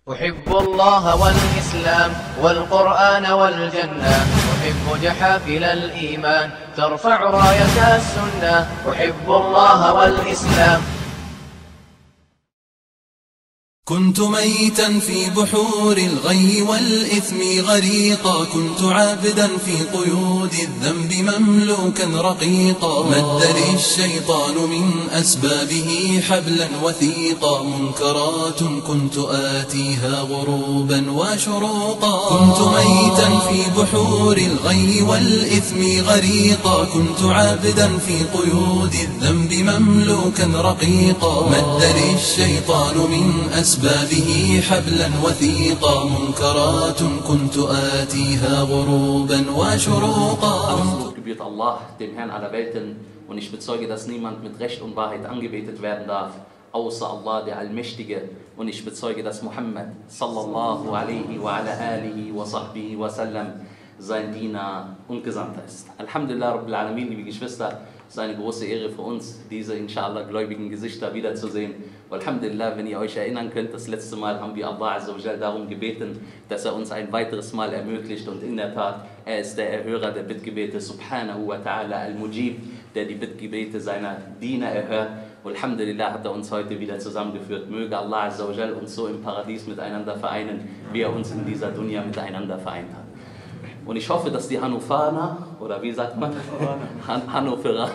أحب الله والإسلام والقرآن والجنة، أحب جحافل الإيمان ترفع راية السنة. أحب الله والإسلام. كنت ميتا في بحور الغي والإثم غريقا، كنت عابدا في قيود الذنب مملوكا رقيقا، مد لي الشيطان من أسبابه حبلا وثيقا، منكرات كنت آتيها غروبا وشروقا. كنت ميتا في بحور الغي والإثم غريقا، كنت عابدا في قيود الذنب مملوكا رقيقا، مد لي الشيطان من أسبابه حبلا وثيقا، منكرات كنت آتيها غروبا وشروقا. Absolut gebührt Allah, dem Herrn aller Welten, und ich bezeuge, dass niemand mit Recht und Wahrheit angebetet werden darf, außer Allah, der Allmächtige, und ich bezeuge, dass Muhammad sallallahu alaihi wa ala alihi wa sahbihi wa sallam sein Diener und Gesandter ist. Alhamdulillah Rabbil Alamin, liebe Geschwister, es ist eine große Ehre für uns, diese inshallah gläubigen Gesichter wiederzusehen. Alhamdulillah, wenn ihr euch erinnern könnt, das letzte Mal haben wir Allah Azza wa Jal darum gebeten, dass er uns ein weiteres Mal ermöglicht, und in der Tat, er ist der Erhörer der Bittgebete, subhanahu wa ta'ala al-Mujib, der die Bittgebete seiner Diener erhört. Alhamdulillah hat er uns heute wieder zusammengeführt. Möge Allah Azza wa Jal uns so im Paradies miteinander vereinen, wie er uns in dieser Dunya miteinander vereint hat. Und ich hoffe, dass die Hannoveraner, oder wie sagt man? Hannoveraner.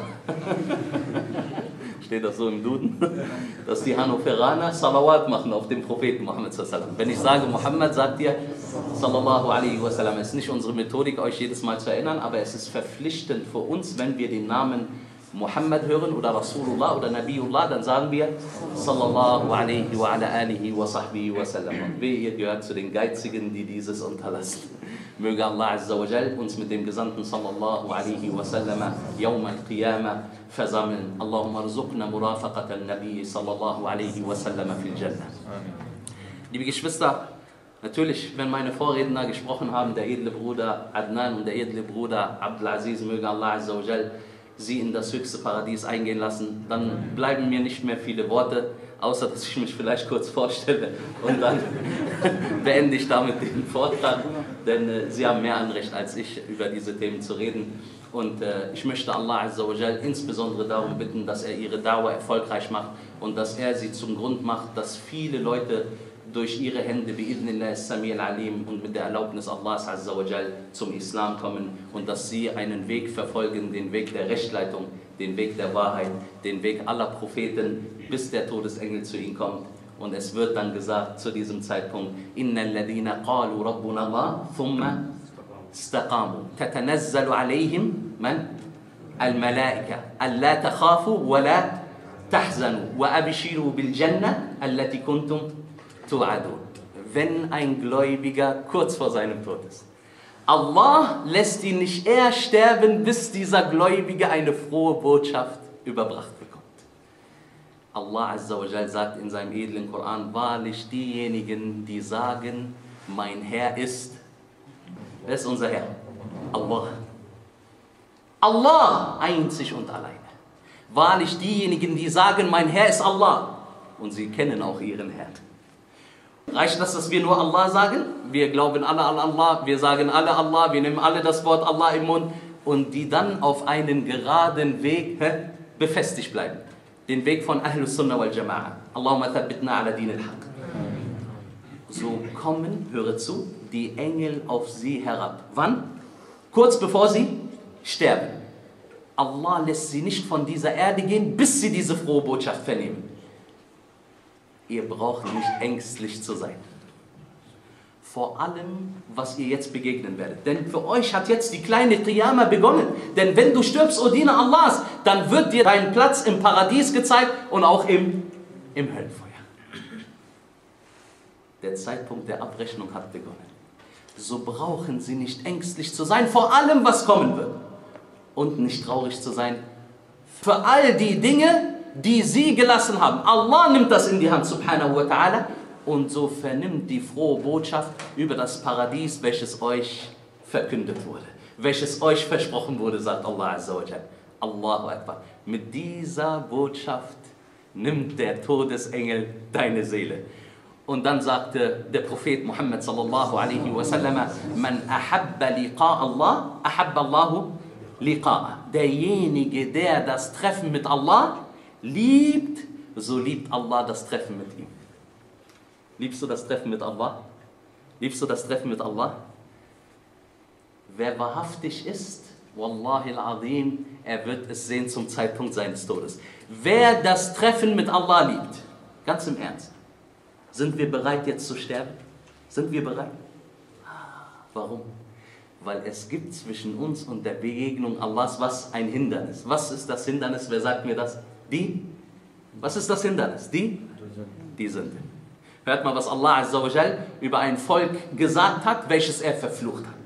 Steht das so im Duden? Dass die Hannoveraner Salawat machen auf den Propheten Muhammad sallallahu alaihi wasallam. Wenn ich sage Muhammad, sagt ihr sallallahu alaihi wasallam. Es ist nicht unsere Methodik, euch jedes Mal zu erinnern, aber es ist verpflichtend für uns, wenn wir den Namen Muhammad hören oder Rasulullah oder Nabiullah, dann sagen wir sallallahu alaihi wa ala alihi wa sahbihi wa sallam. Und ihr gehört zu den Geizigen, die dieses unterlassen. Möge Allah Azza wa Jal uns mit dem Gesandten sallallahu alaihi wa sallam Yawm al-Qiyamah versammeln. Allahumma rzuqna murafaqat al-Nabi sallallahu alaihi wa sallam fil Jannah. Liebe Geschwister, natürlich, wenn meine Vorredner gesprochen haben, der edle Bruder Adnan und der edle Bruder Abdulaziz, möge Allah Azza wa Jal sie in das höchste Paradies eingehen lassen, dann bleiben mir nicht mehr viele Worte, außer dass ich mich vielleicht kurz vorstelle, und dann beende ich damit den Vortrag, denn sie haben mehr Anrecht als ich, über diese Themen zu reden. Und ich möchte Allah Azza wa Jal insbesondere darum bitten, dass er ihre Dauer erfolgreich macht und dass er sie zum Grund macht, dass viele Leute durch ihre Hände bi'idhnillah as-Sami' al-Alim und mit der Erlaubnis Allahs Azza wa Jal zum Islam kommen, und dass sie einen Weg verfolgen, den Weg der Rechtleitung, den Weg der Wahrheit, den Weg aller Propheten, bis der Todesengel zu ihnen kommt. Und es wird dann gesagt zu diesem Zeitpunkt: Innal ladina qalu rabbuna Allah thumma istaqamu tatanazzalu alayhim man al-malaika alla takhafu wa la tahzanu wa abshiru bil jannah allati kuntum tu'adun. Wenn ein Gläubiger kurz vor seinem Tod ist, Allah lässt ihn nicht eher sterben, bis dieser Gläubige eine frohe Botschaft überbracht bekommt. Allah Azza wa Jal sagt in seinem edlen Koran: Wahrlich diejenigen, die sagen, mein Herr ist, wer ist unser Herr? Allah. Allah einzig und alleine. Wahrlich diejenigen, die sagen, mein Herr ist Allah, und sie kennen auch ihren Herrn. Reicht das, dass wir nur Allah sagen? Wir glauben alle an Allah, wir sagen alle Allah, wir nehmen alle das Wort Allah im Mund, und die dann auf einen geraden Weg befestigt bleiben. Den Weg von Ahlus Sunnah wal Jama'a. Allahumma thabbitna ala din al-haq. So kommen, höre zu, die Engel auf sie herab. Wann? Kurz bevor sie sterben. Allah lässt sie nicht von dieser Erde gehen, bis sie diese frohe Botschaft vernehmen. Ihr braucht nicht ängstlich zu sein. Vor allem, was ihr jetzt begegnen werdet. Denn für euch hat jetzt die kleine Qiyamah begonnen. Denn wenn du stirbst, O Diener Allahs, dann wird dir dein Platz im Paradies gezeigt und auch im Höllenfeuer. Der Zeitpunkt der Abrechnung hat begonnen. So brauchen sie nicht ängstlich zu sein, vor allem, was kommen wird. Und nicht traurig zu sein für all die Dinge, die sie gelassen haben. Allah nimmt das in die Hand, subhanahu wa ta'ala, und so vernimmt die frohe Botschaft über das Paradies, welches euch verkündet wurde, welches euch versprochen wurde, sagt Allah Azza wa Jal. Allahu Akbar. Mit dieser Botschaft nimmt der Todesengel deine Seele. Und dann sagte der Prophet Muhammad sallallahu alaihi wasallam, man ahabba liqa Allah, ahabba Allahu liqa'a. Derjenige, der das Treffen mit Allah liebt, so liebt Allah das Treffen mit ihm. Liebst du das Treffen mit Allah? Liebst du das Treffen mit Allah? Wer wahrhaftig ist, Wallahi al-Azim, er wird es sehen zum Zeitpunkt seines Todes. Wer das Treffen mit Allah liebt, ganz im Ernst, sind wir bereit jetzt zu sterben? Sind wir bereit? Warum? Weil es gibt zwischen uns und der Begegnung Allahs was? Ein Hindernis. Was ist das Hindernis? Wer sagt mir das? Die? Was ist das Hindernis? Die Sünde. Hört mal, was Allah Azza wa Jal über ein Volk gesagt hat, welches er verflucht hat.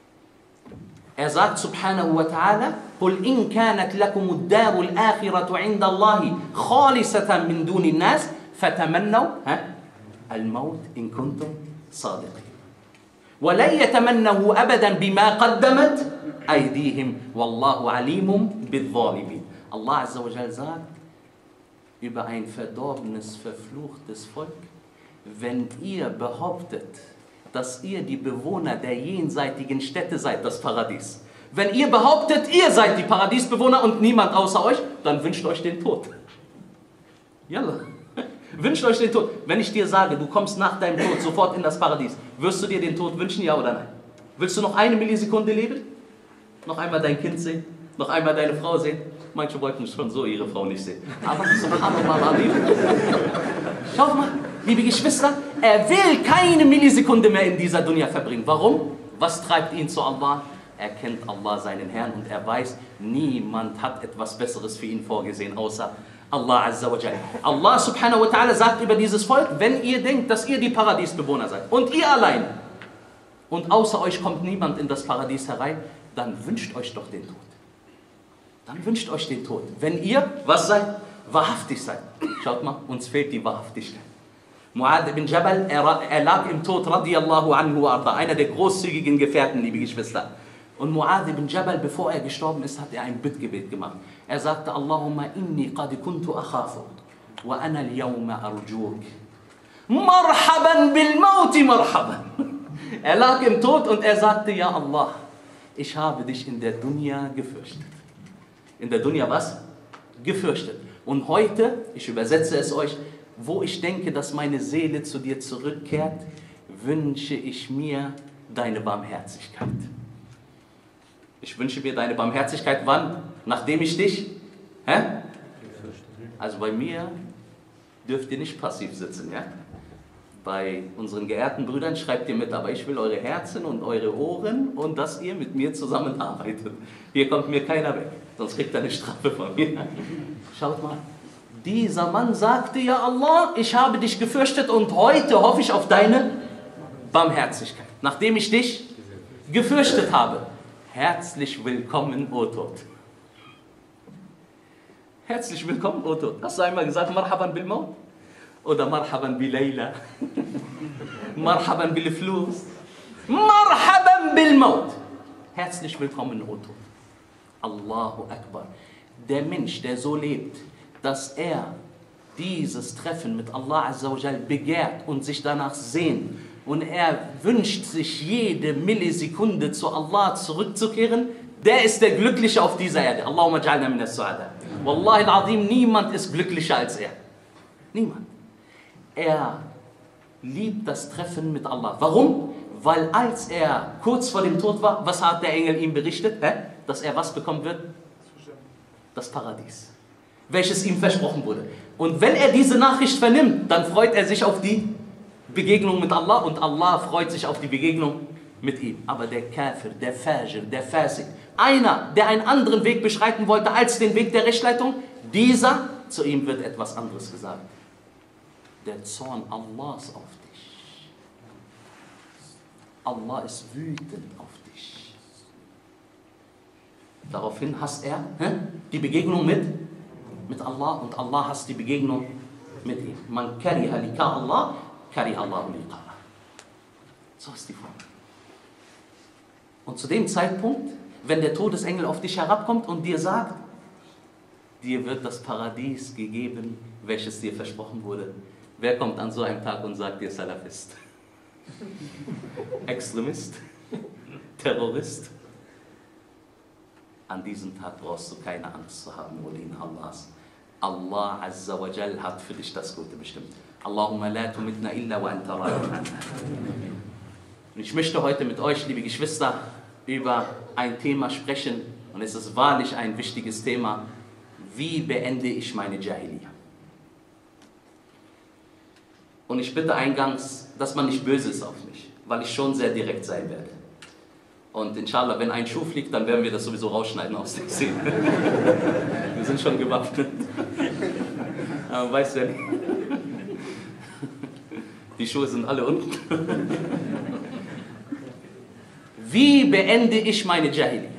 Er sagt subhanahu wa ta'ala, قُلْ إِنْ كَانَتْ لَكُمُ الدَّارُ الْآخِرَةُ عِنْدَ اللَّهِ خَالِصَةً مِنْ دُونِ النَّاسِ فَتَمَنَّوْا الْمَوْتِ إِنْ كُنْتُمْ صَادِقِينَ وَلَنْ يَتَمَنَّهُ أَبَدًا بِمَا قَدَّمَتْ أَيْدِيهِمْ وَاللَّهُ عَلِيمٌ بِالظَّالِمِينَ. Allah Azza wa Jal sagt über ein verdorbenes, verfluchtes Volk, wenn ihr behauptet, dass ihr die Bewohner der jenseitigen Städte seid, das Paradies. Wenn ihr behauptet, ihr seid die Paradiesbewohner und niemand außer euch, dann wünscht euch den Tod. Yalla. Wünscht euch den Tod. Wenn ich dir sage, du kommst nach deinem Tod sofort in das Paradies, wirst du dir den Tod wünschen, ja oder nein? Willst du noch eine Millisekunde leben? Noch einmal dein Kind sehen? Noch einmal deine Frau sehen? Manche wollten schon so ihre Frau nicht sehen. Aber subhanallah, schaut mal, liebe Geschwister, er will keine Millisekunde mehr in dieser Dunya verbringen. Warum? Was treibt ihn zu Allah? Er kennt Allah, seinen Herrn, und er weiß, niemand hat etwas Besseres für ihn vorgesehen, außer Allah Azza wa Jal. Allah subhanahu wa ta'ala sagt über dieses Volk, wenn ihr denkt, dass ihr die Paradiesbewohner seid und ihr allein und außer euch kommt niemand in das Paradies herein, dann wünscht euch doch den Tod. Dann wünscht euch den Tod. Wenn ihr, was seid? Wahrhaftig seid. Schaut mal, uns fehlt die Wahrhaftigkeit. Mu'adh ibn Jabal, er lag im Tod, radiyallahu anhu arda, einer der großzügigen Gefährten, liebe Geschwister. Und Mu'adh ibn Jabal, bevor er gestorben ist, hat er ein Bittgebet gemacht. Er sagte, Allahumma inni qad kuntu akhafu, wa ana al-yawma arjuk. Marhaban bil Mauti, marhaban. Er lag im Tod und er sagte, ja Allah, ich habe dich in der Dunya gefürchtet. In der Dunya was? Gefürchtet. Und heute, ich übersetze es euch, wo ich denke, dass meine Seele zu dir zurückkehrt, wünsche ich mir deine Barmherzigkeit. Ich wünsche mir deine Barmherzigkeit, wann? Nachdem ich dich? Also bei mir dürft ihr nicht passiv sitzen, ja? Bei unseren geehrten Brüdern schreibt ihr mit, aber ich will eure Herzen und eure Ohren und dass ihr mit mir zusammenarbeitet. Hier kommt mir keiner weg, sonst kriegt er eine Strafe von mir. Schaut mal, dieser Mann sagte, ja Allah, ich habe dich gefürchtet und heute hoffe ich auf deine Barmherzigkeit. Nachdem ich dich gefürchtet habe, herzlich willkommen, O Tod. Herzlich willkommen, O Tod. Hast du einmal gesagt, Marhaban bil Maut? Oder Marhaban bil Layla? Marhaban bil Flus? Marhaban bil Maut. Herzlich willkommen, O Tod. Allahu Akbar. Der Mensch, der so lebt, dass er dieses Treffen mit Allah Azza wa Jal begehrt und sich danach sehnt und er wünscht sich jede Millisekunde zu Allah zurückzukehren, der ist der Glückliche auf dieser Erde. Allahumma ja'alna min as-su'ada. Wallahi al-Azim, niemand ist glücklicher als er. Niemand. Er liebt das Treffen mit Allah. Warum? Weil als er kurz vor dem Tod war, was hat der Engel ihm berichtet? Dass er was bekommen wird? Das Paradies, welches ihm versprochen wurde. Und wenn er diese Nachricht vernimmt, dann freut er sich auf die Begegnung mit Allah und Allah freut sich auf die Begegnung mit ihm. Aber der Kafir, der Fajir, der Fasik, einer, der einen anderen Weg beschreiten wollte als den Weg der Rechtleitung, dieser, zu ihm wird etwas anderes gesagt. Der Zorn Allahs auf dich. Allah ist wütend auf dich. Daraufhin hasst er die Begegnung mit Allah und Allah hasst die Begegnung mit ihm. Man kariha lika Allah, kariha Allahu liqa. So ist die Form. Und zu dem Zeitpunkt, wenn der Todesengel auf dich herabkommt und dir sagt, dir wird das Paradies gegeben, welches dir versprochen wurde, Wer kommt an so einem Tag und sagt dir Salafist? Extremist? Terrorist? An diesem Tag brauchst du keine Angst zu haben, O Diener Allahs. Allah Azza wa Jal hat für dich das Gute bestimmt. Allahumma la tumitna illa wa anta radin anna. Und ich möchte heute mit euch, liebe Geschwister, über ein Thema sprechen, und es ist wahrlich ein wichtiges Thema. Wie beende ich meine Jahiliya? Und ich bitte eingangs, dass man nicht böse ist auf mich, weil ich schon sehr direkt sein werde. Und inshallah, wenn ein Schuh fliegt, dann werden wir das sowieso rausschneiden aus der Szene. Wir sind schon gewappnet. Aber weißt du ja nicht. Die Schuhe sind alle unten. Wie beende ich meine Jahiliya?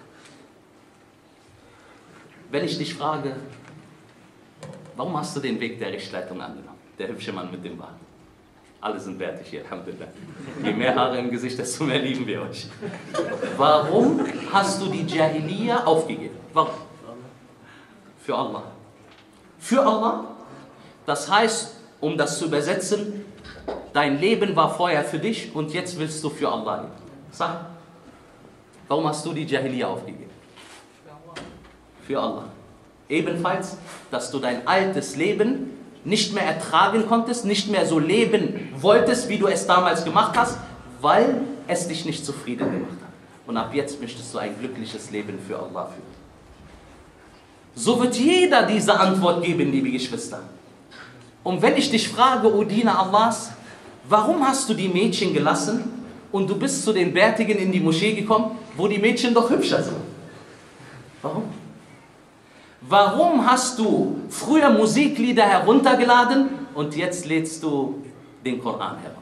Wenn ich dich frage, warum hast du den Weg der Rechtsleitung angenommen? Der hübsche Mann mit dem Bart. Alle sind bärtig hier, Alhamdulillah. Je mehr Haare im Gesicht, desto mehr lieben wir euch. Warum hast du die Jahiliya aufgegeben? Warum? Für Allah. Für Allah? Das heißt, um das zu übersetzen, dein Leben war vorher für dich und jetzt willst du für Allah leben. Sag, warum hast du die Jahiliya aufgegeben? Für Allah. Ebenfalls, dass du dein altes Leben nicht mehr ertragen konntest, nicht mehr so leben wolltest, wie du es damals gemacht hast, weil es dich nicht zufrieden gemacht hat. Und ab jetzt möchtest du ein glückliches Leben für Allah führen. So wird jeder diese Antwort geben, liebe Geschwister. Und wenn ich dich frage, O Diener Allahs, warum hast du die Mädchen gelassen und du bist zu den Bärtigen in die Moschee gekommen, wo die Mädchen doch hübscher sind? Warum? Warum hast du früher Musiklieder heruntergeladen und jetzt lädst du den Koran herunter?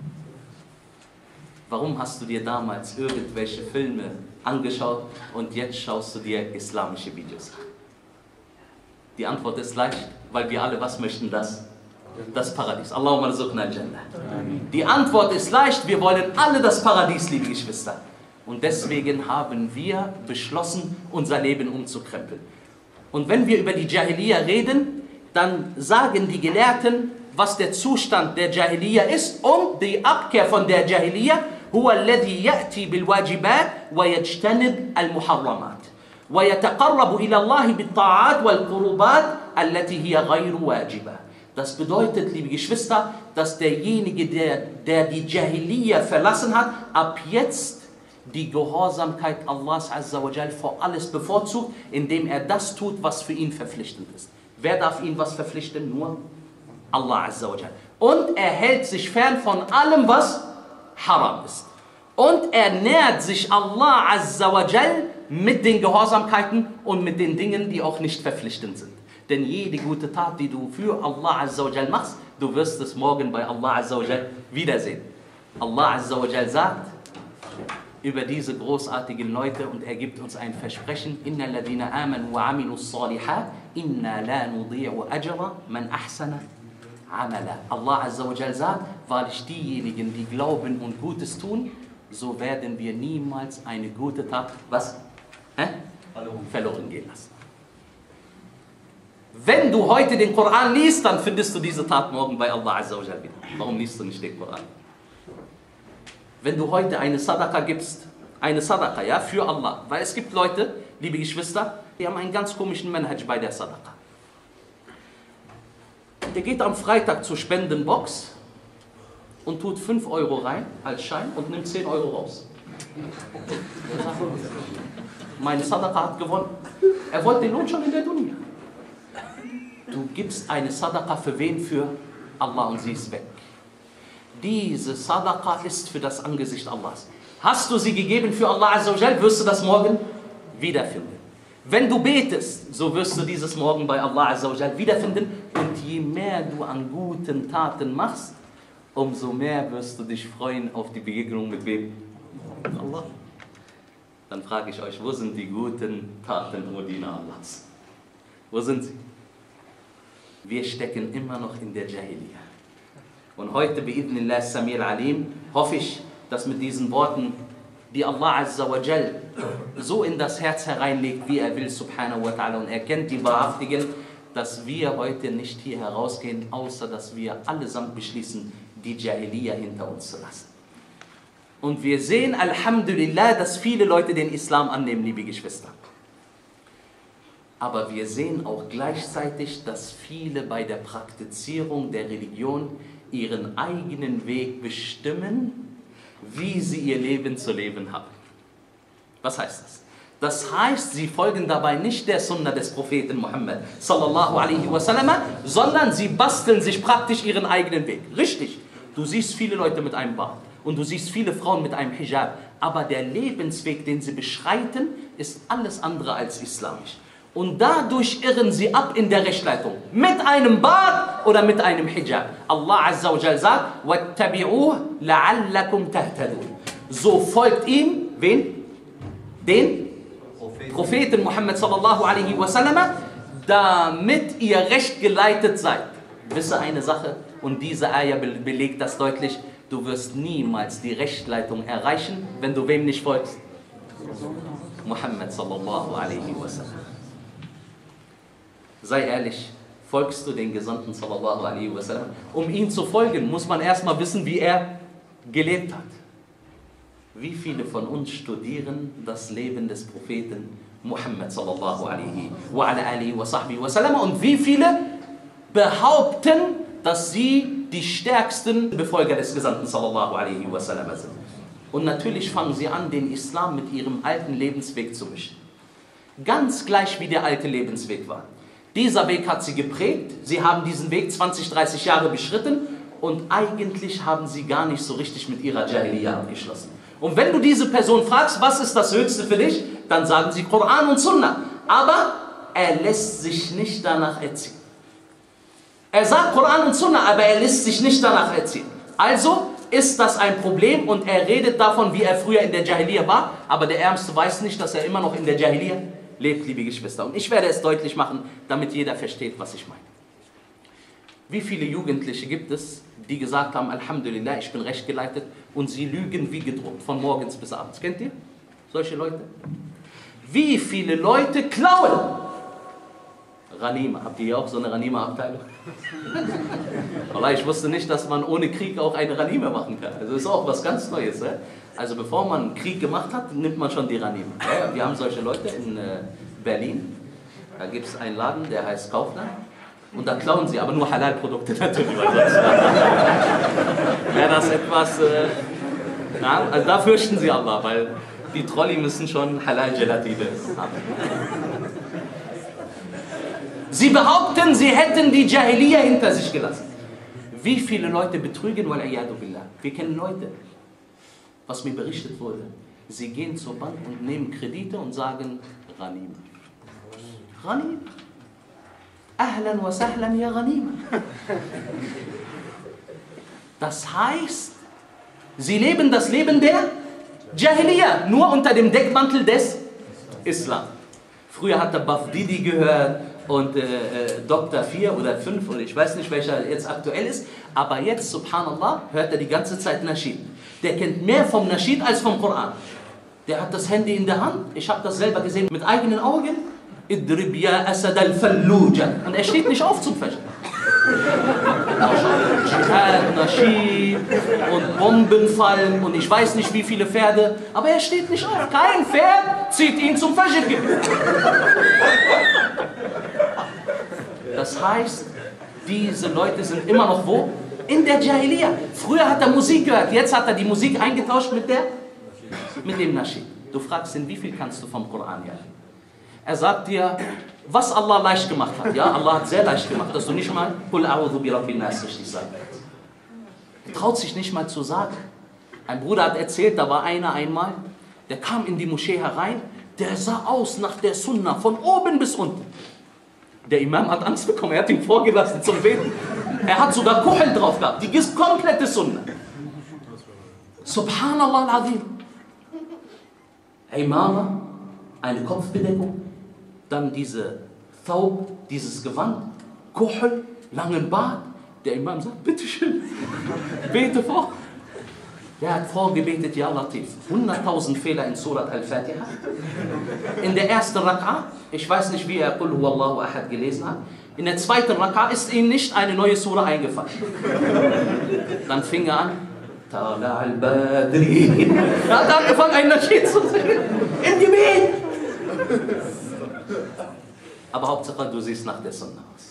Warum hast du dir damals irgendwelche Filme angeschaut und jetzt schaust du dir islamische Videos an? Die Antwort ist leicht, weil wir alle was möchten? Das Paradies. Allahumma rzuqna al-Jannah. Die Antwort ist leicht, wir wollen alle das Paradies, liebe Geschwister. Und deswegen haben wir beschlossen, unser Leben umzukrempeln. Und wenn wir über die Jahiliya reden, dann sagen die Gelehrten, was der Zustand der Jahiliya ist und die Abkehr von der Jahiliya, huwa alladhi ya'ti bil wajibat wa yajtanib al muharramat wa yataqarrabu ila Allah bit ta'at wal qurubat allati hiya ghayru wajiba. Das bedeutet, liebe Geschwister, dass derjenige, der die Jahiliya verlassen hat, ab jetzt die Gehorsamkeit Allahs Azza wa Jal vor alles bevorzugt, indem er das tut, was für ihn verpflichtend ist. Wer darf ihn was verpflichten? Nur Allah Azza wa Jal. Und er hält sich fern von allem, was haram ist. Und er nähert sich Allah Azza wa Jal mit den Gehorsamkeiten und mit den Dingen, die auch nicht verpflichtend sind. Denn jede gute Tat, die du für Allah Azza wa Jal machst, du wirst es morgen bei Allah Azza wa Jal wiedersehen. Allah Azza wa Jal sagt über diese großartigen Leute und er gibt uns ein Versprechen: Inna alladhina amanu wa amilu salihat inna la nudhi'u ajra man ahsana amala. Allah Azza wa Jal sagt, wahrlich diejenigen, die glauben und Gutes tun, so werden wir niemals eine gute Tat verloren gehen lassen. Wenn du heute den Koran liest, dann findest du diese Tat morgen bei Allah Azza wa Jal wieder. Warum liest du nicht den Koran? Wenn du heute eine Sadaqa gibst, eine Sadaqa, ja, für Allah. Weil es gibt Leute, liebe Geschwister, die haben einen ganz komischen Manhaj bei der Sadaqa. Der geht am Freitag zur Spendenbox und tut 5 Euro rein als Schein und nimmt 10 Euro raus. Meine Sadaqa hat gewonnen. Er wollte den Lohn schon in der Dunya. Du gibst eine Sadaqa für wen? Für Allah, und sie ist weg. Diese Sadaqa ist für das Angesicht Allahs. Hast du sie gegeben für Allah Azza wa Jal, wirst du das morgen wiederfinden. Wenn du betest, so wirst du dieses morgen bei Allah Azza wa Jal wiederfinden. Und je mehr du an guten Taten machst, umso mehr wirst du dich freuen auf die Begegnung mit wem? Mit Allah. Dann frage ich euch, wo sind die guten Taten, O Diener Allahs? Wo sind sie? Wir stecken immer noch in der Jahiliya. Und heute, bi'idhnillah Samir Alim, hoffe ich, dass mit diesen Worten, die Allah Azza wa Jal so in das Herz hereinlegt, wie er will, subhanahu wa ta'ala, und er kennt die Wahrhaftigen, dass wir heute nicht hier herausgehen, außer dass wir allesamt beschließen, die Jahiliya hinter uns zu lassen. Und wir sehen, Alhamdulillah, dass viele Leute den Islam annehmen, liebe Geschwister. Aber wir sehen auch gleichzeitig, dass viele bei der Praktizierung der Religion ihren eigenen Weg bestimmen, wie sie ihr Leben zu leben haben. Was heißt das? Das heißt, sie folgen dabei nicht der Sunna des Propheten Muhammad sallallahu alaihi wasallam, sondern sie basteln sich praktisch ihren eigenen Weg. Richtig, du siehst viele Leute mit einem Bart und du siehst viele Frauen mit einem Hijab, aber der Lebensweg, den sie beschreiten, ist alles andere als islamisch. Und dadurch irren sie ab in der Rechtsleitung. Mit einem Bart oder mit einem Hijab. Allah Azza wa Jal sagt, وَاتَّبِعُوهُ لَعَلَّكُمْ تَهْتَدُونَ. So folgt ihm, wen? Den Propheten Muhammad sallallahu alaihi wasallam, damit ihr recht geleitet seid. Wisse eine Sache, und diese Ayah belegt das deutlich, du wirst niemals die Rechtleitung erreichen, wenn du wem nicht folgst? Muhammad sallallahu alaihi wasallam. Sei ehrlich, folgst du den Gesandten sallallahu alaihi wasallam? Um ihm zu folgen, muss man erstmal wissen, wie er gelebt hat. Wie viele von uns studieren das Leben des Propheten Muhammad sallallahu alaihi wa ala alihi wa sahbihi wa sallam, und wie viele behaupten, dass sie die stärksten Befolger des Gesandten sallallahu alaihi wa sallam sind. Und natürlich fangen sie an, den Islam mit ihrem alten Lebensweg zu mischen. Ganz gleich wie der alte Lebensweg war. Dieser Weg hat sie geprägt, sie haben diesen Weg 20, 30 Jahre beschritten und eigentlich haben sie gar nicht so richtig mit ihrer Jahiliya abgeschlossen. Und wenn du diese Person fragst, was ist das Höchste für dich, dann sagen sie Koran und Sunna. Aber er lässt sich nicht danach erziehen. Er sagt Koran und Sunna, aber er lässt sich nicht danach erziehen. Also ist das ein Problem und er redet davon, wie er früher in der Jahiliya war, aber der Ärmste weiß nicht, dass er immer noch in der Jahiliya lebt, liebe Geschwister. Und ich werde es deutlich machen, damit jeder versteht, was ich meine. Wie viele Jugendliche gibt es, die gesagt haben, Alhamdulillah, ich bin rechtgeleitet, und sie lügen wie gedruckt, von morgens bis abends. Kennt ihr solche Leute? Wie viele Leute klauen? Ghanima, habt ihr hier auch so eine Ghanima-Abteilung? Ich wusste nicht, dass man ohne Krieg auch eine Ghanima machen kann. Also das ist auch was ganz Neues. Also bevor man einen Krieg gemacht hat, nimmt man schon die Ghanima. Wir haben solche Leute in Berlin. Da gibt es einen Laden, der heißt Kaufland. Und da klauen sie aber nur Halal-Produkte natürlich. Wäre das etwas... also da fürchten sie Allah, weil die Trolli müssen schon Halal-Gelatine haben. Sie behaupten, sie hätten die Jahiliya hinter sich gelassen. Wie viele Leute betrügen? Wal-iyadu billah. Wir kennen Leute, was mir berichtet wurde. Sie gehen zur Bank und nehmen Kredite und sagen, Ghanima. Ghanima. Ahlan wa sahlan ya Ghanima. Das heißt, sie leben das Leben der Jahiliya, nur unter dem Deckmantel des Islam. Früher hat der Buff Didi gehört und Dr. 4 oder 5 oder ich weiß nicht, welcher jetzt aktuell ist, aber jetzt, subhanallah, hört er die ganze Zeit Naschid. Der kennt mehr vom Naschid als vom Koran. Der hat das Handy in der Hand, ich habe das selber gesehen mit eigenen Augen. Idrib ya Asad al-Falluja. Und er steht nicht auf zum Fajr. Jihad, Naschid und Bomben fallen und ich weiß nicht wie viele Pferde, aber er steht nicht auf. Kein Pferd zieht ihn zum Fajr. Das heißt, diese Leute sind immer noch wo? In der Jahiliya. Früher hat er Musik gehört, jetzt hat er die Musik eingetauscht mit dem Naschid. Du fragst ihn, wie viel kannst du vom Koran lernen? Er sagt dir, was Allah leicht gemacht hat. Ja, Allah hat sehr leicht gemacht, dass du nicht mal Qul a'udhu bi rabbin nas richtig sagst. Er traut sich nicht mal zu sagen. Ein Bruder hat erzählt, da war einer einmal, der kam in die Moschee herein, der sah aus nach der Sunna, von oben bis unten. Der Imam hat Angst bekommen, er hat ihn vorgelassen zum Beten. Er hat sogar Kuchel drauf gehabt, die ist komplette Sunna. Subhanallah al-Azim. Imama, eine Kopfbedeckung, dann diese Thawb, dieses Gewand, Kuchel, langen Bart. Der Imam sagt, bitteschön, bete vor. Der hat vorgebetet, Ja Latif, 100.000 Fehler in Surat Al-Fatiha. In der ersten Rak'a, ich weiß nicht, wie er Qul Huwallahu Ahad gelesen hat, In der zweiten Raka ist ihm nicht eine neue Sura eingefallen. Dann fing er an, Tala al-Badri. Er hat angefangen, einen Naschid zu singen. Im Gebet. Aber Hauptsache, du siehst nach der Sunna aus.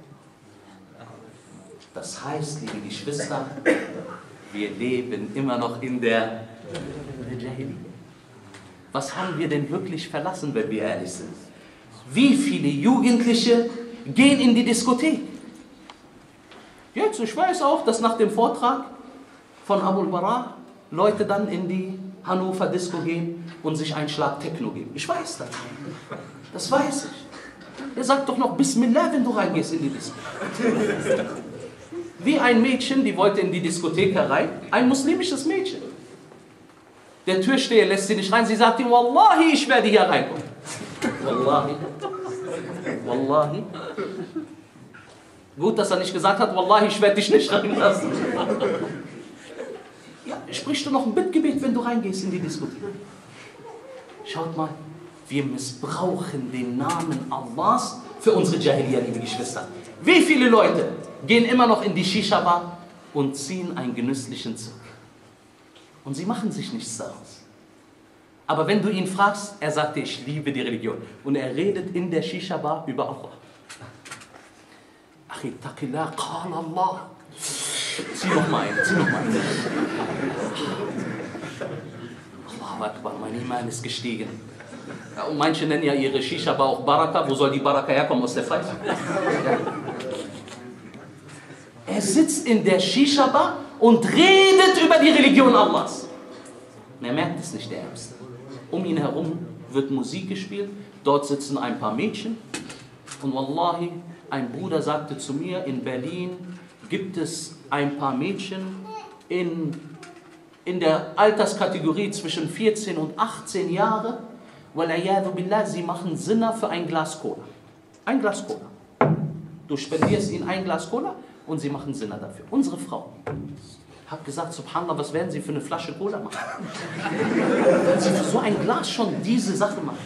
Das heißt, liebe Geschwister, wir leben immer noch in der Jahiliyyah. Was haben wir denn wirklich verlassen, wenn wir ehrlich sind? Wie viele Jugendliche gehen in die Diskothek? Jetzt, ich weiß auch, dass nach dem Vortrag von Abul Bara Leute dann in die Hannover Disco gehen und sich einen Schlag Techno geben. Ich weiß das. Das weiß ich. Er sagt doch noch Bismillah, wenn du reingehst in die Disco. Wie ein Mädchen, die wollte in die Diskothek herein, ein muslimisches Mädchen. Der Türsteher lässt sie nicht rein, sie sagt ihm, Wallahi, ich werde hier reinkommen. Wallahi. Wallahi. Gut, dass er nicht gesagt hat, Wallahi, ich werde dich nicht reinlassen. Ja, sprichst du noch ein Bittgebet, wenn du reingehst in die Diskothek? Schaut mal, wir missbrauchen den Namen Allahs für unsere Jahiliyyah, liebe Geschwister. Wie viele Leute gehen immer noch in die Shisha-Bar und ziehen einen genüsslichen Zug? Und sie machen sich nichts daraus. Aber wenn du ihn fragst, er sagt dir, ich liebe die Religion. Und er redet in der Shisha-Bar über Allah. Achi, taqillah, qal Allah. Zieh noch mal ein, zieh noch mal ein. Allahu Akbar, mein Iman ist gestiegen. Ja, und manche nennen ja ihre Shisha-Bar auch Baraka. Wo soll die Baraka herkommen? Aus der Pfeife? Ja. Er sitzt in der Shisha-Bar und redet über die Religion Allahs. Und er merkt es nicht, der Ärmste. Um ihn herum wird Musik gespielt, dort sitzen ein paar Mädchen. Und Wallahi, ein Bruder sagte zu mir, in Berlin gibt es ein paar Mädchen in der Alterskategorie zwischen 14 und 18 Jahre. Wal'ayadu billah, sie machen Sinna für ein Glas Cola. Ein Glas Cola. Du spendierst ihnen ein Glas Cola und sie machen Sinna dafür. Unsere Frau hat gesagt, Subhanallah, was werden sie für eine Flasche Cola machen? Wenn sie für so ein Glas schon diese Sache machen.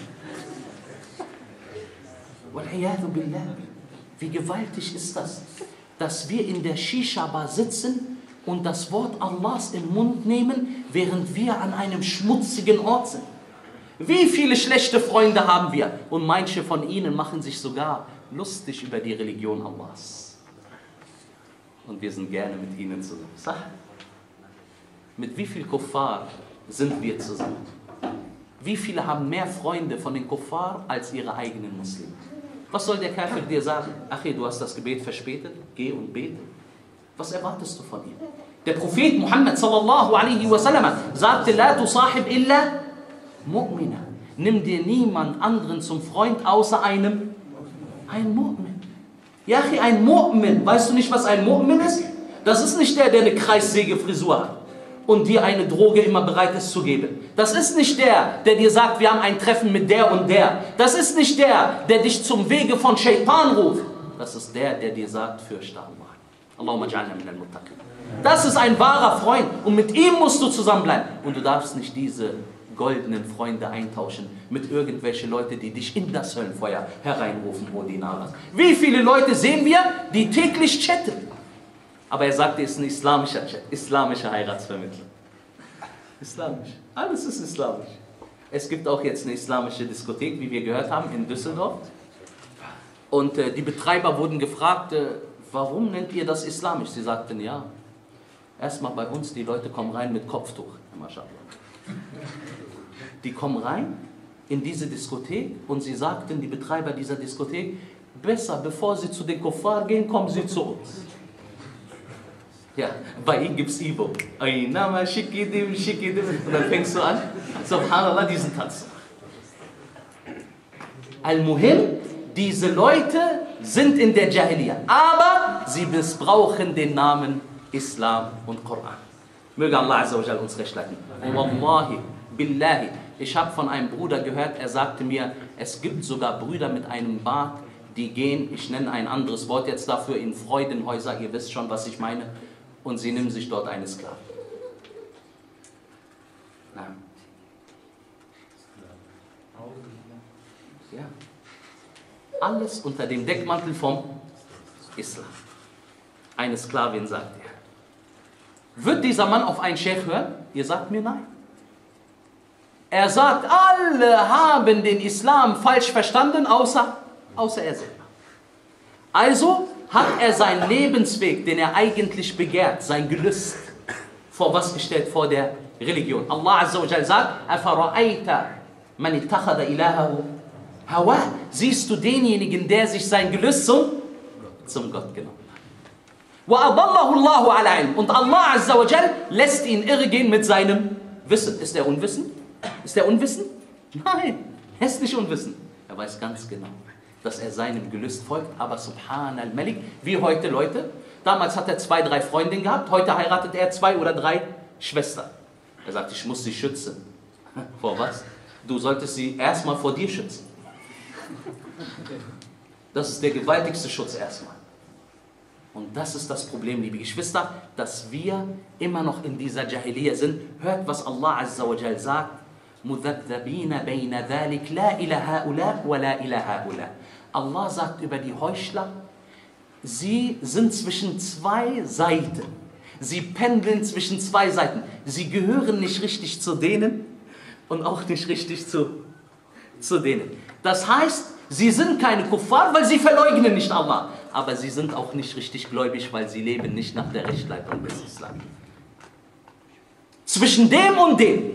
Wal'ayadu billah. Wie gewaltig ist das, dass wir in der Shisha-Bar sitzen und das Wort Allahs im Mund nehmen, während wir an einem schmutzigen Ort sind. Wie viele schlechte Freunde haben wir? Und manche von ihnen machen sich sogar lustig über die Religion Allahs. Und wir sind gerne mit ihnen zusammen. Mit wie viel Kuffar sind wir zusammen? Wie viele haben mehr Freunde von den Kuffar als ihre eigenen Muslime? Was soll der Kafir dir sagen? Achi, du hast das Gebet verspätet, geh und bete. Was erwartest du von ihm? Der Prophet Muhammad sallallahu alaihi wasallam sagte, La tusahib illa mu'mina. Nimm dir niemand anderen zum Freund außer ein Mu'min. Ja, Achi, ein Mu'min. Weißt du nicht, was ein Mu'min ist? Das ist nicht der eine Kreissägefrisur hat und dir eine Droge immer bereit ist zu geben. Das ist nicht der dir sagt, wir haben ein Treffen mit der und der. Das ist nicht der dich zum Wege von Shaitan ruft. Das ist der dir sagt, fürchte Allah. Allahumma ja'alna min al-muttaqin. Das ist ein wahrer Freund und mit ihm musst du zusammenbleiben. Und du darfst nicht diese goldenen Freunde eintauschen mit irgendwelchen Leuten, die dich in das Höllenfeuer hereinrufen, O Dinaras. Wie viele Leute sehen wir, die täglich chatten? Aber er sagte, es ist ein islamischer Chat, islamischer Heiratsvermittler. Islamisch. Alles ist islamisch. Es gibt auch jetzt eine islamische Diskothek, wie wir gehört haben, in Düsseldorf. Und die Betreiber wurden gefragt, warum nennt ihr das islamisch? Sie sagten, ja, erstmal bei uns, die Leute kommen rein mit Kopftuch. Maschallah. Die kommen rein in diese Diskothek und sie sagten, die Betreiber dieser Diskothek, besser, bevor sie zu den Kuffar gehen, kommen sie zu uns. Ja, bei ihnen gibt es Ibo. Und dann fängst du an, Subhanallah, diesen Tanz. Al-Muhim, diese Leute sind in der Jahiliyyah, aber sie missbrauchen den Namen Islam und Koran. Möge Allah Azza wa Jal uns recht leiten. Und Wallahi, Billahi, ich habe von einem Bruder gehört, er sagte mir, es gibt sogar Brüder mit einem Bart, die gehen, ich nenne ein anderes Wort jetzt dafür, in Freudenhäuser, ihr wisst schon, was ich meine, und sie nehmen sich dort eine Sklaven. Nein. Ja. Alles unter dem Deckmantel vom Islam. Eine Sklavin, sagt er. Wird dieser Mann auf einen Scheich hören? Ihr sagt mir nein. Er sagt, alle haben den Islam falsch verstanden, außer er selber. Also hat er seinen Lebensweg, den er eigentlich begehrt, sein Gelüst, vor was gestellt? Vor der Religion. Allah Azza wa Jal sagt, أَفَرَأَيْتَ مَنِ اتَّخَذَ إِلَهَهُ هَوَى. Siehst du denjenigen, der sich sein Gelüst zum Gott genommen hat. وَأَضَلَّهُ اللَّهُ عَلَى عِلْمٍ. Und Allah Azza wa Jal lässt ihn irregehen mit seinem Wissen. Ist er unwissend? Ist er unwissend? Nein, er ist nicht unwissend. Er weiß ganz genau, dass er seinem Gelüst folgt, aber Subhan al-Malik, wie heute Leute. Damals hat er 2, 3 Freundinnen gehabt, heute heiratet er 2 oder 3 Schwestern. Er sagt, ich muss sie schützen. Vor was? Du solltest sie erstmal vor dir schützen. Das ist der gewaltigste Schutz erstmal. Und das ist das Problem, liebe Geschwister, dass wir immer noch in dieser Jahiliya sind. Hört, was Allah Azza wa Jal sagt. مُذَبْذَبِينَ بَيْنَ ذَلِكَ لَا إِلَى هَؤُلَاء وَلَا إِلَى هَؤُلَاء. Allah sagt über die Heuchler, sie sind zwischen 2 Seiten. Sie pendeln zwischen 2 Seiten. Sie gehören nicht richtig zu denen und auch nicht richtig zu denen. Das heißt, sie sind keine Kuffar, weil sie verleugnen nicht Allah. Aber sie sind auch nicht richtig gläubig, weil sie leben nicht nach der Rechtleitung des Islam. Zwischen dem und dem.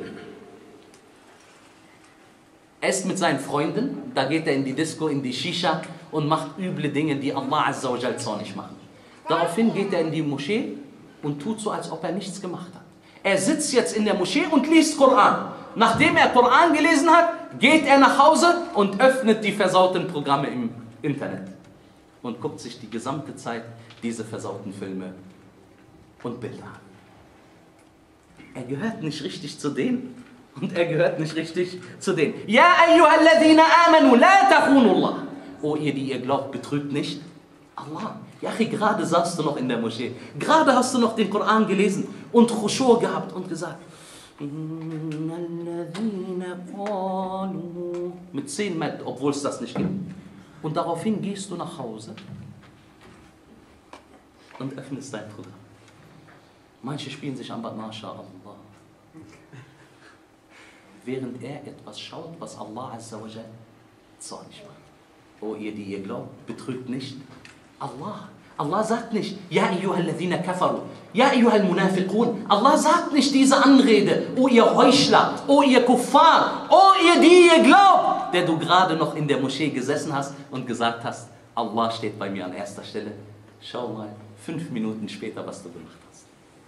Er ist mit seinen Freunden, da geht er in die Disco, in die Shisha und macht üble Dinge, die Allah Azza wa Jal zornig machen. Daraufhin geht er in die Moschee und tut so, als ob er nichts gemacht hat. Er sitzt jetzt in der Moschee und liest Koran. Nachdem er Koran gelesen hat, geht er nach Hause und öffnet die versauten Programme im Internet. Und guckt sich die gesamte Zeit diese versauten Filme und Bilder an. Er gehört nicht richtig zu denen. Und er gehört nicht richtig zu denen. Ja, ayyuhalladhina amanu, la takhunullah. Oh, ihr, die ihr glaubt, betrügt nicht Allah. Ja, gerade saßt du noch in der Moschee. Gerade hast du noch den Koran gelesen und Khushu' gehabt und gesagt, mit 10 Met, obwohl es das nicht gibt. Und daraufhin gehst du nach Hause und öffnest dein Programm. Manche spielen sich an Bad MashaAllah. Während er etwas schaut, was Allah Azza wa Jal zornig macht. Oh, ihr, die ihr glaubt, betrügt nicht Allah. Allah sagt nicht, Ja ayyuhalladhina kafaru, Ja ayyuhal munafiqun. Allah sagt nicht diese Anrede, oh ihr Heuchler, oh ihr Kuffar, oh ihr, die ihr glaubt, der du gerade noch in der Moschee gesessen hast und gesagt hast, Allah steht bei mir an erster Stelle. Schau mal, 5 Minuten später, was du gemacht hast.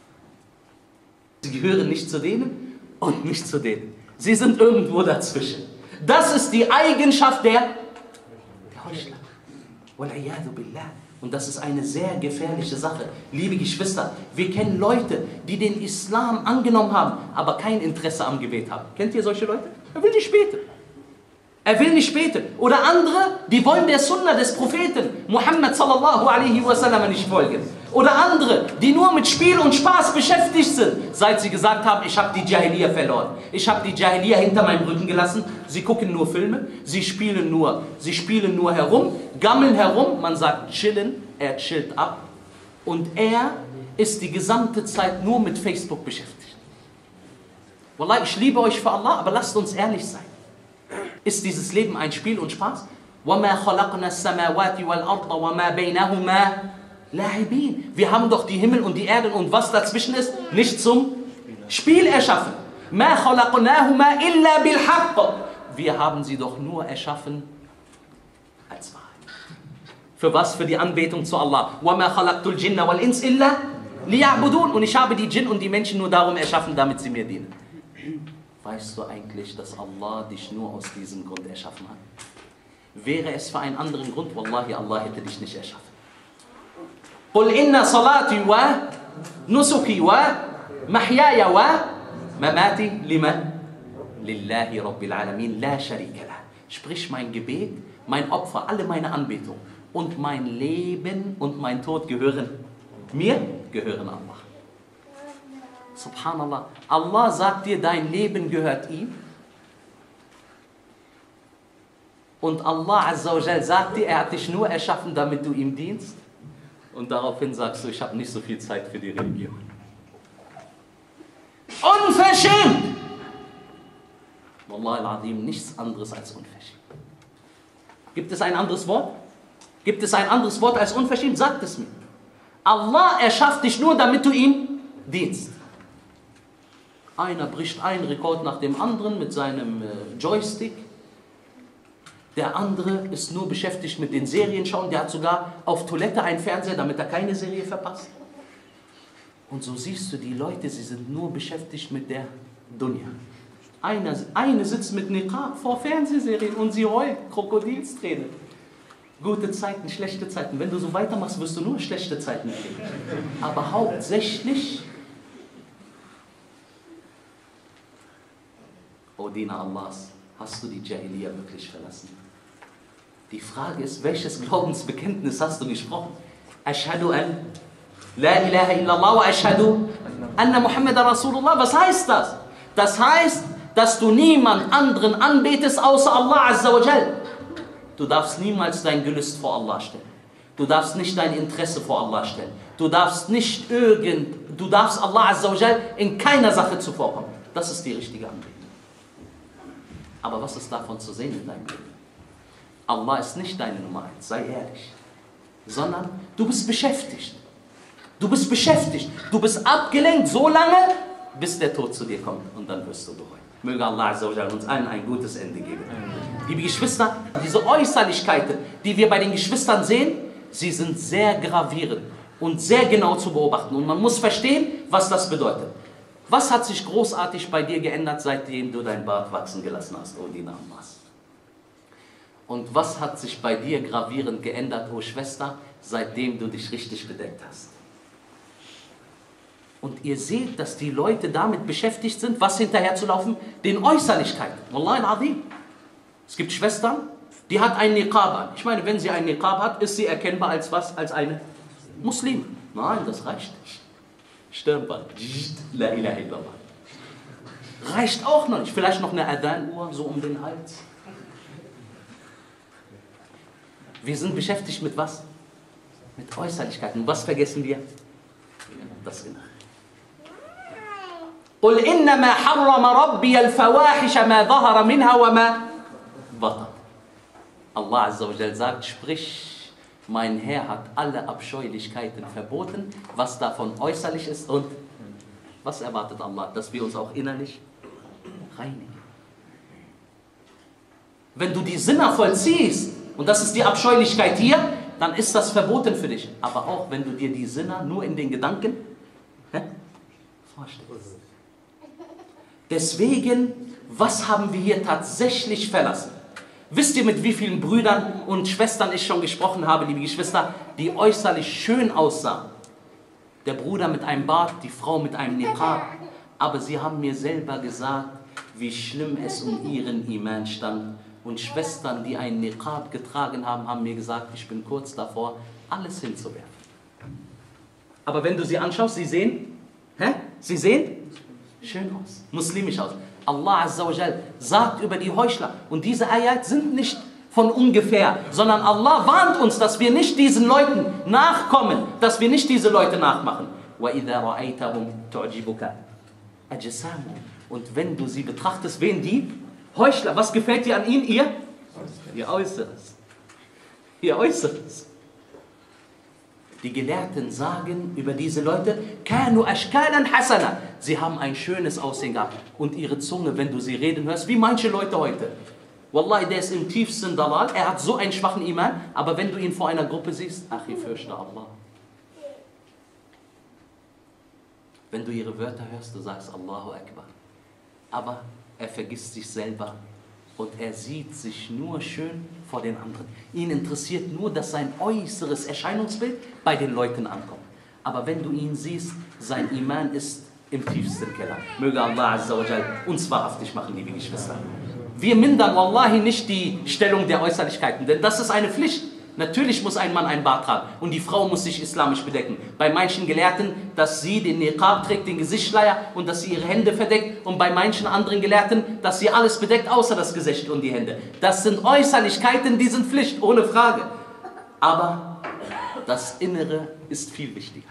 Sie gehören nicht zu denen und nicht zu denen. Sie sind irgendwo dazwischen. Das ist die Eigenschaft der Heuchler. Wal'iyadu billah. Und das ist eine sehr gefährliche Sache. Liebe Geschwister, wir kennen Leute, die den Islam angenommen haben, aber kein Interesse am Gebet haben. Kennt ihr solche Leute? Er will nicht beten. Er will nicht beten. Oder andere, die wollen der Sunna des Propheten Muhammad sallallahu alaihi wasallam nicht folgen. Oder andere, die nur mit Spiel und Spaß beschäftigt sind, seit sie gesagt haben, ich habe die Jahiliya verloren. Ich habe die Jahiliya hinter meinem Rücken gelassen. Sie gucken nur Filme, sie spielen nur herum, gammeln herum. Man sagt chillen, er chillt ab. Und er ist die gesamte Zeit nur mit Facebook beschäftigt. Wallah, ich liebe euch für Allah, aber lasst uns ehrlich sein. Ist dieses Leben ein Spiel und Spaß? وَمَا خَلَقْنَا السَّمَاوَاتِ وَالْأَرْضَ وَمَا بَيْنَهُمَا لَاعِبِينَ. Wir haben doch die Himmel und die Erde und was dazwischen ist, nicht zum Spiel erschaffen. مَا خَلَقْنَاهُمَا إِلَّا بِالْحَقِّ. Wir haben sie doch nur erschaffen als Wahrheit. Für was? Für die Anbetung zu Allah. وَمَا خَلَقْتُ الْجِنَّ وَالْإِنسِ إِلَّا لِيَعْبُدُونَ. Und ich habe die Djinn und die Menschen nur darum erschaffen, damit sie mir dienen. Weißt du eigentlich, dass Allah dich nur aus diesem Grund erschaffen hat? Wäre es für einen anderen Grund, Wallahi, Allah hätte dich nicht erschaffen. قُلْ إِنَّ صَلَاتِي وَنُسُكِي وَمَحْيَايَ وَمَمَاتِي لِمَنْ لِلَّهِ رَبِّ الْعَالَمِينَ لَا شَرِيكَ لَهُ. Sprich, mein Gebet, mein Opfer, alle meine Anbetung und mein Leben und mein Tod gehören mir, gehören Allah. Subhanallah. Allah sagt dir, dein Leben gehört ihm. Und Allah Azza wa Jal sagt dir, er hat dich nur erschaffen, damit du ihm dienst. Und daraufhin sagst du, ich habe nicht so viel Zeit für die Religion. Unverschämt! Wallahi al-Azim, nichts anderes als unverschämt. Gibt es ein anderes Wort? Gibt es ein anderes Wort als unverschämt? Sagt es mir. Allah erschafft dich nur, damit du ihm dienst. Einer bricht einen Rekord nach dem anderen mit seinem Joystick. Der andere ist nur beschäftigt mit den Serien schauen. Der hat sogar auf Toilette einen Fernseher, damit er keine Serie verpasst. Und so siehst du die Leute, sie sind nur beschäftigt mit der Dunya. Eine sitzt mit Niqab vor Fernsehserien und sie heult, Krokodilstränen. Gute Zeiten, schlechte Zeiten. Wenn du so weitermachst, wirst du nur schlechte Zeiten erleben. Aber hauptsächlich, O Diener Allahs, hast du die Jahiliya wirklich verlassen? Die Frage ist, welches Glaubensbekenntnis hast du gesprochen? Ashhadu an la ilaha illallah wa ashhadu anna Muhammadan Rasulullah. Was heißt das? Das heißt, dass du niemand anderen anbetest außer Allah Azza wa Jal. Du darfst niemals dein Gelüst vor Allah stellen. Du darfst nicht dein Interesse vor Allah stellen. Du darfst Allah Azza wa Jal in keiner Sache zuvorkommen. Das ist die richtige Anbetung. Aber was ist davon zu sehen in deinem Leben? Allah ist nicht deine Nummer 1, sei ehrlich. Sondern du bist beschäftigt. Du bist beschäftigt. Du bist abgelenkt so lange, bis der Tod zu dir kommt. Und dann wirst du bereuen. Möge Allah Azza wa Jal uns allen ein gutes Ende geben. Liebe Geschwister, diese Äußerlichkeiten, die wir bei den Geschwistern sehen, sie sind sehr gravierend und sehr genau zu beobachten. Und man muss verstehen, was das bedeutet. Was hat sich großartig bei dir geändert, seitdem du dein Bart wachsen gelassen hast, O Diener Allahs? Und was hat sich bei dir gravierend geändert, O Schwester, seitdem du dich richtig bedeckt hast? Und ihr seht, dass die Leute damit beschäftigt sind, was hinterherzulaufen? Den Äußerlichkeiten. Wallahi al-Azim. Es gibt Schwestern, die hat einen Niqab an. Ich meine, wenn sie einen Niqab hat, ist sie erkennbar als was? Als eine Muslim. Nein, das reicht nicht. Stirnband. La ilaha illallah. Reicht auch noch nicht. Vielleicht noch eine Adhan-Uhr, so um den Hals. Wir sind beschäftigt mit was? Mit Äußerlichkeiten. Und was vergessen wir? Das Innere. قل إنما حرم ربي الفواحش ما ظهر منها وما بطن. Allah Azza wa Jal sagt, sprich, mein Herr hat alle Abscheulichkeiten verboten, was davon äußerlich ist, und was erwartet Allah? Dass wir uns auch innerlich reinigen. Wenn du die Sinne vollziehst, und das ist die Abscheulichkeit hier, dann ist das verboten für dich. Aber auch wenn du dir die Sinne nur in den Gedanken vorstellst. Deswegen, was haben wir hier tatsächlich verlassen? Wisst ihr, mit wie vielen Brüdern und Schwestern ich schon gesprochen habe, liebe Geschwister, die äußerlich schön aussahen? Der Bruder mit einem Bart, die Frau mit einem Niqab. Aber sie haben mir selber gesagt, wie schlimm es um ihren Iman stand. Und Schwestern, die einen Niqab getragen haben, haben mir gesagt, ich bin kurz davor, alles hinzuwerfen. Aber wenn du sie anschaust, sie sehen, sie sehen schön aus, muslimisch aus. Allah Azza wa Jal sagt über die Heuchler, und diese Ayat sind nicht von ungefähr, sondern Allah warnt uns, dass wir nicht diesen Leuten nachkommen, dass wir nicht diese Leute nachmachen. Und wenn du sie betrachtest, wen die? Heuchler, was gefällt dir an ihnen? Ihr Äußeres. Ihr Äußeres. Die Gelehrten sagen über diese Leute, Kanu ashkalan hasana. Sie haben ein schönes Aussehen gehabt. Und ihre Zunge, wenn du sie reden hörst, wie manche Leute heute. Wallahi, der ist im tiefsten Dalal, er hat so einen schwachen Iman, aber wenn du ihn vor einer Gruppe siehst, ach, ich fürchte Allah. Wenn du ihre Wörter hörst, du sagst Allahu Akbar. Aber er vergisst sich selber und er sieht sich nur schön vor den anderen. Ihn interessiert nur, dass sein äußeres Erscheinungsbild bei den Leuten ankommt. Aber wenn du ihn siehst, sein Iman ist im tiefsten Keller. Möge Allah Azza wa Jal uns wahrhaftig machen, liebe Geschwister. Wir mindern wallahi nicht die Stellung der Äußerlichkeiten, denn das ist eine Pflicht. Natürlich muss ein Mann einen Bart tragen und die Frau muss sich islamisch bedecken. Bei manchen Gelehrten, dass sie den Niqab trägt, den Gesichtsschleier, und dass sie ihre Hände verdeckt, und bei manchen anderen Gelehrten, dass sie alles bedeckt, außer das Gesicht und die Hände. Das sind Äußerlichkeiten, die sind Pflicht, ohne Frage. Aber Das Innere ist viel wichtiger.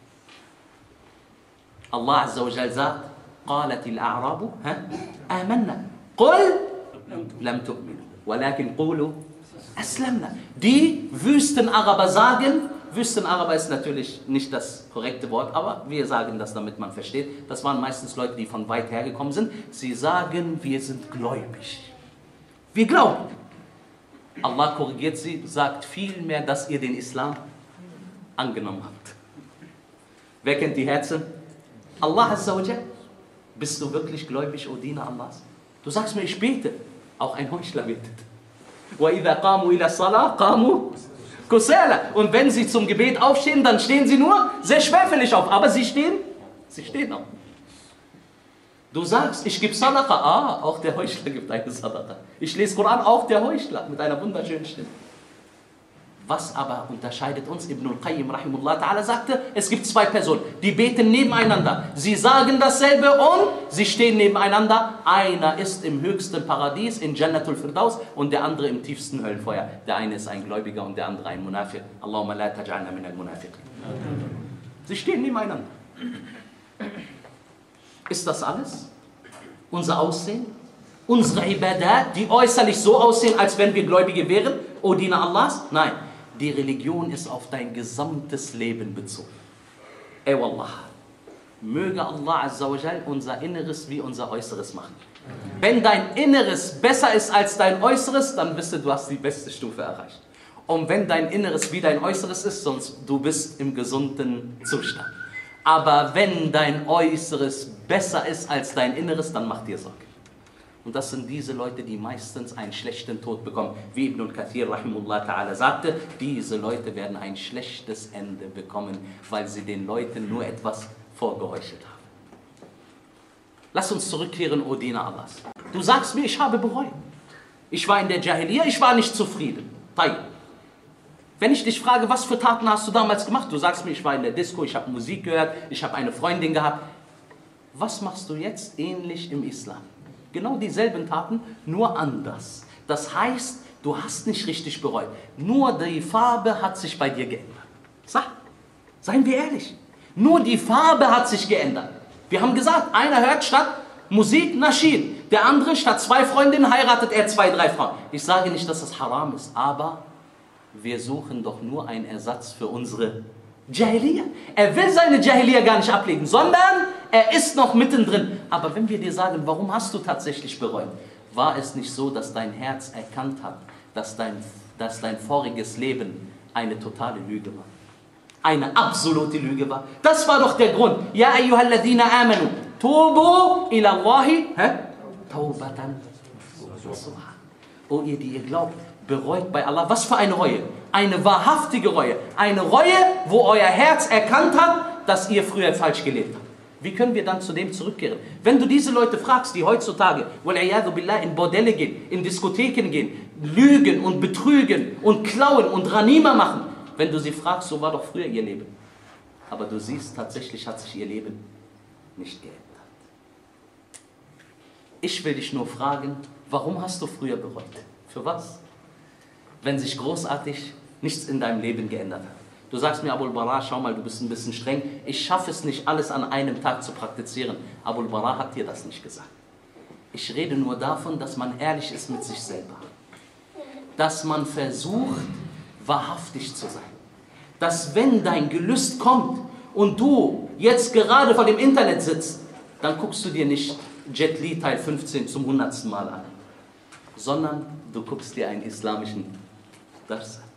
Allah Azza wa Jal sagt, قالت الأعراب آمنا قل لم تؤمنوا ولكن قولوا أسلمنا. Die Wüstenaraber sagen, Wüstenaraber ist natürlich nicht das korrekte Wort, aber wir sagen das, damit man versteht. Das waren meistens Leute, die von weit her gekommen sind. Sie sagen, wir sind gläubig. Wir glauben. Allah korrigiert sie, sagt vielmehr, dass ihr den Islam angenommen habt. Wer kennt die Herzen? Allah Azza wa Jal. Bist du wirklich gläubig, O Diener Allahs? Du sagst mir, ich bete. Auch ein Heuchler betet. وَإِذَا قَامُوا إِلَى الصَّلَاةِ قَامُوا كُسَالَى. Und wenn sie zum Gebet aufstehen, dann stehen sie nur sehr schwerfällig auf. Aber sie stehen auf. Du sagst, ich gebe Sadaqa. Auch der Heuchler gibt eine Sadaqa. Ich lese Koran, auch der Heuchler mit einer wunderschönen Stimme. Was aber unterscheidet uns? Ibn al-Qayyim rahimullah ta'ala sagte, es gibt zwei Personen, die beten nebeneinander. Sie sagen dasselbe und sie stehen nebeneinander. Einer ist im höchsten Paradies, in Jannatul Firdaus, und der andere im tiefsten Höllenfeuer. Der eine ist ein Gläubiger und der andere ein Munafiq. Allahumma la taj'alna min al-Munafiq. Sie stehen nebeneinander. Ist das alles? Unser Aussehen? Unsere Ibadat, die äußerlich so aussehen, als wenn wir Gläubige wären? O Diener Allahs? Nein. Die Religion ist auf dein gesamtes Leben bezogen. Ey Wallah, möge Allah Azza wa Jal unser Inneres wie unser Äußeres machen. Wenn dein Inneres besser ist als dein Äußeres, dann wisst du hast die beste Stufe erreicht. Und wenn dein Inneres wie dein Äußeres ist, sonst du bist im gesunden Zustand. Aber wenn dein Äußeres besser ist als dein Inneres, dann mach dir Sorge. Und das sind diese Leute, die meistens einen schlechten Tod bekommen. Wie Ibn Kathir rahimullah ta'ala sagte, diese Leute werden ein schlechtes Ende bekommen, weil sie den Leuten nur etwas vorgeheuchelt haben. Lass uns zurückkehren, O Diener Allahs. Du sagst mir, ich habe bereut. Ich war in der Jahiliyyah, ich war nicht zufrieden. Wenn ich dich frage, was für Taten hast du damals gemacht? Du sagst mir, ich war in der Disco, ich habe Musik gehört, ich habe eine Freundin gehabt. Was machst du jetzt ähnlich im Islam? Genau dieselben Taten, nur anders. Das heißt, du hast nicht richtig bereut. Nur die Farbe hat sich bei dir geändert. Seien wir ehrlich. Nur die Farbe hat sich geändert. Wir haben gesagt, einer hört statt Musik Naschid. Der andere statt 2 Freundinnen heiratet er 2, 3 Frauen. Ich sage nicht, dass das haram ist, aber wir suchen doch nur einen Ersatz für unsere Jahiliyyah. Er will seine Jahiliyyah gar nicht ablegen, sondern er ist noch mittendrin. Aber wenn wir dir sagen, warum hast du tatsächlich bereut? War es nicht so, dass dein Herz erkannt hat, dass dein voriges Leben eine totale Lüge war? Eine absolute Lüge war? Das war doch der Grund. Ja ayyuhalladhina amanu, tubu ila Allahi taubatan nasuha. O ihr, die ihr glaubt, bereut bei Allah. Was für eine Reue? Eine wahrhaftige Reue. Eine Reue, wo euer Herz erkannt hat, dass ihr früher falsch gelebt habt. Wie können wir dann zu dem zurückkehren? Wenn du diese Leute fragst, die heutzutage in Bordelle gehen, in Diskotheken gehen, lügen und betrügen und klauen und Ranima machen, wenn du sie fragst, so war doch früher ihr Leben. Aber du siehst, tatsächlich hat sich ihr Leben nicht geändert. Ich will dich nur fragen, warum hast du früher bereut? Für was? Wenn sich großartig nichts in deinem Leben geändert hat. Du sagst mir, Abul Bara, schau mal, du bist ein bisschen streng. Ich schaffe es nicht, alles an einem Tag zu praktizieren. Abul Bara hat dir das nicht gesagt. Ich rede nur davon, dass man ehrlich ist mit sich selber. Dass man versucht, wahrhaftig zu sein. Dass wenn dein Gelüst kommt und du jetzt gerade vor dem Internet sitzt, dann guckst du dir nicht Jet Li Teil 15 zum 100. Mal an, sondern du guckst dir einen islamischen Dars an.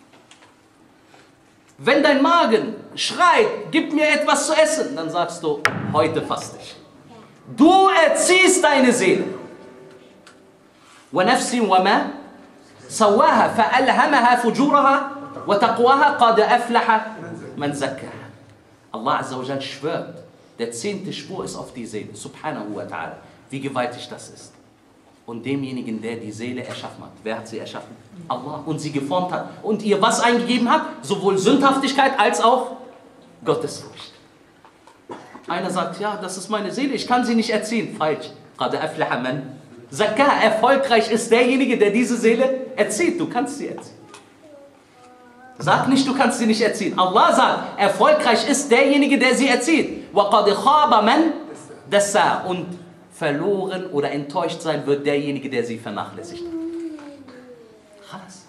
Wenn dein Magen schreit, gib mir etwas zu essen, dann sagst du, heute faste ich. Du erziehst deine Seele. وَنَفْسٍ وَمَا سَوَّاهَا فَأَلْهَمَهَا فُجُورَهَا وَتَقْوَاهَا قَدْ أَفْلَحَ مَنْ زَكَّاهَا. Allah Azza wa Jal schwört, der 10. Schwur ist auf die Seele, subhanahu wa ta'ala, wie gewaltig das ist. Und demjenigen, der die Seele erschaffen hat. Wer hat sie erschaffen? Allah. Und sie geformt hat. Und ihr was eingegeben hat? Sowohl Sündhaftigkeit als auch Gottesfurcht. Einer sagt, ja, das ist meine Seele, ich kann sie nicht erziehen. Falsch. Qad aflaha man zakkaha. Erfolgreich ist derjenige, der diese Seele erzieht. Du kannst sie erziehen. Sag nicht, du kannst sie nicht erziehen. Allah sagt, erfolgreich ist derjenige, der sie erzieht. وَقَدْ خَابَ مَنْ دَسَّى. Und verloren oder enttäuscht sein wird derjenige, der sie vernachlässigt. Krass.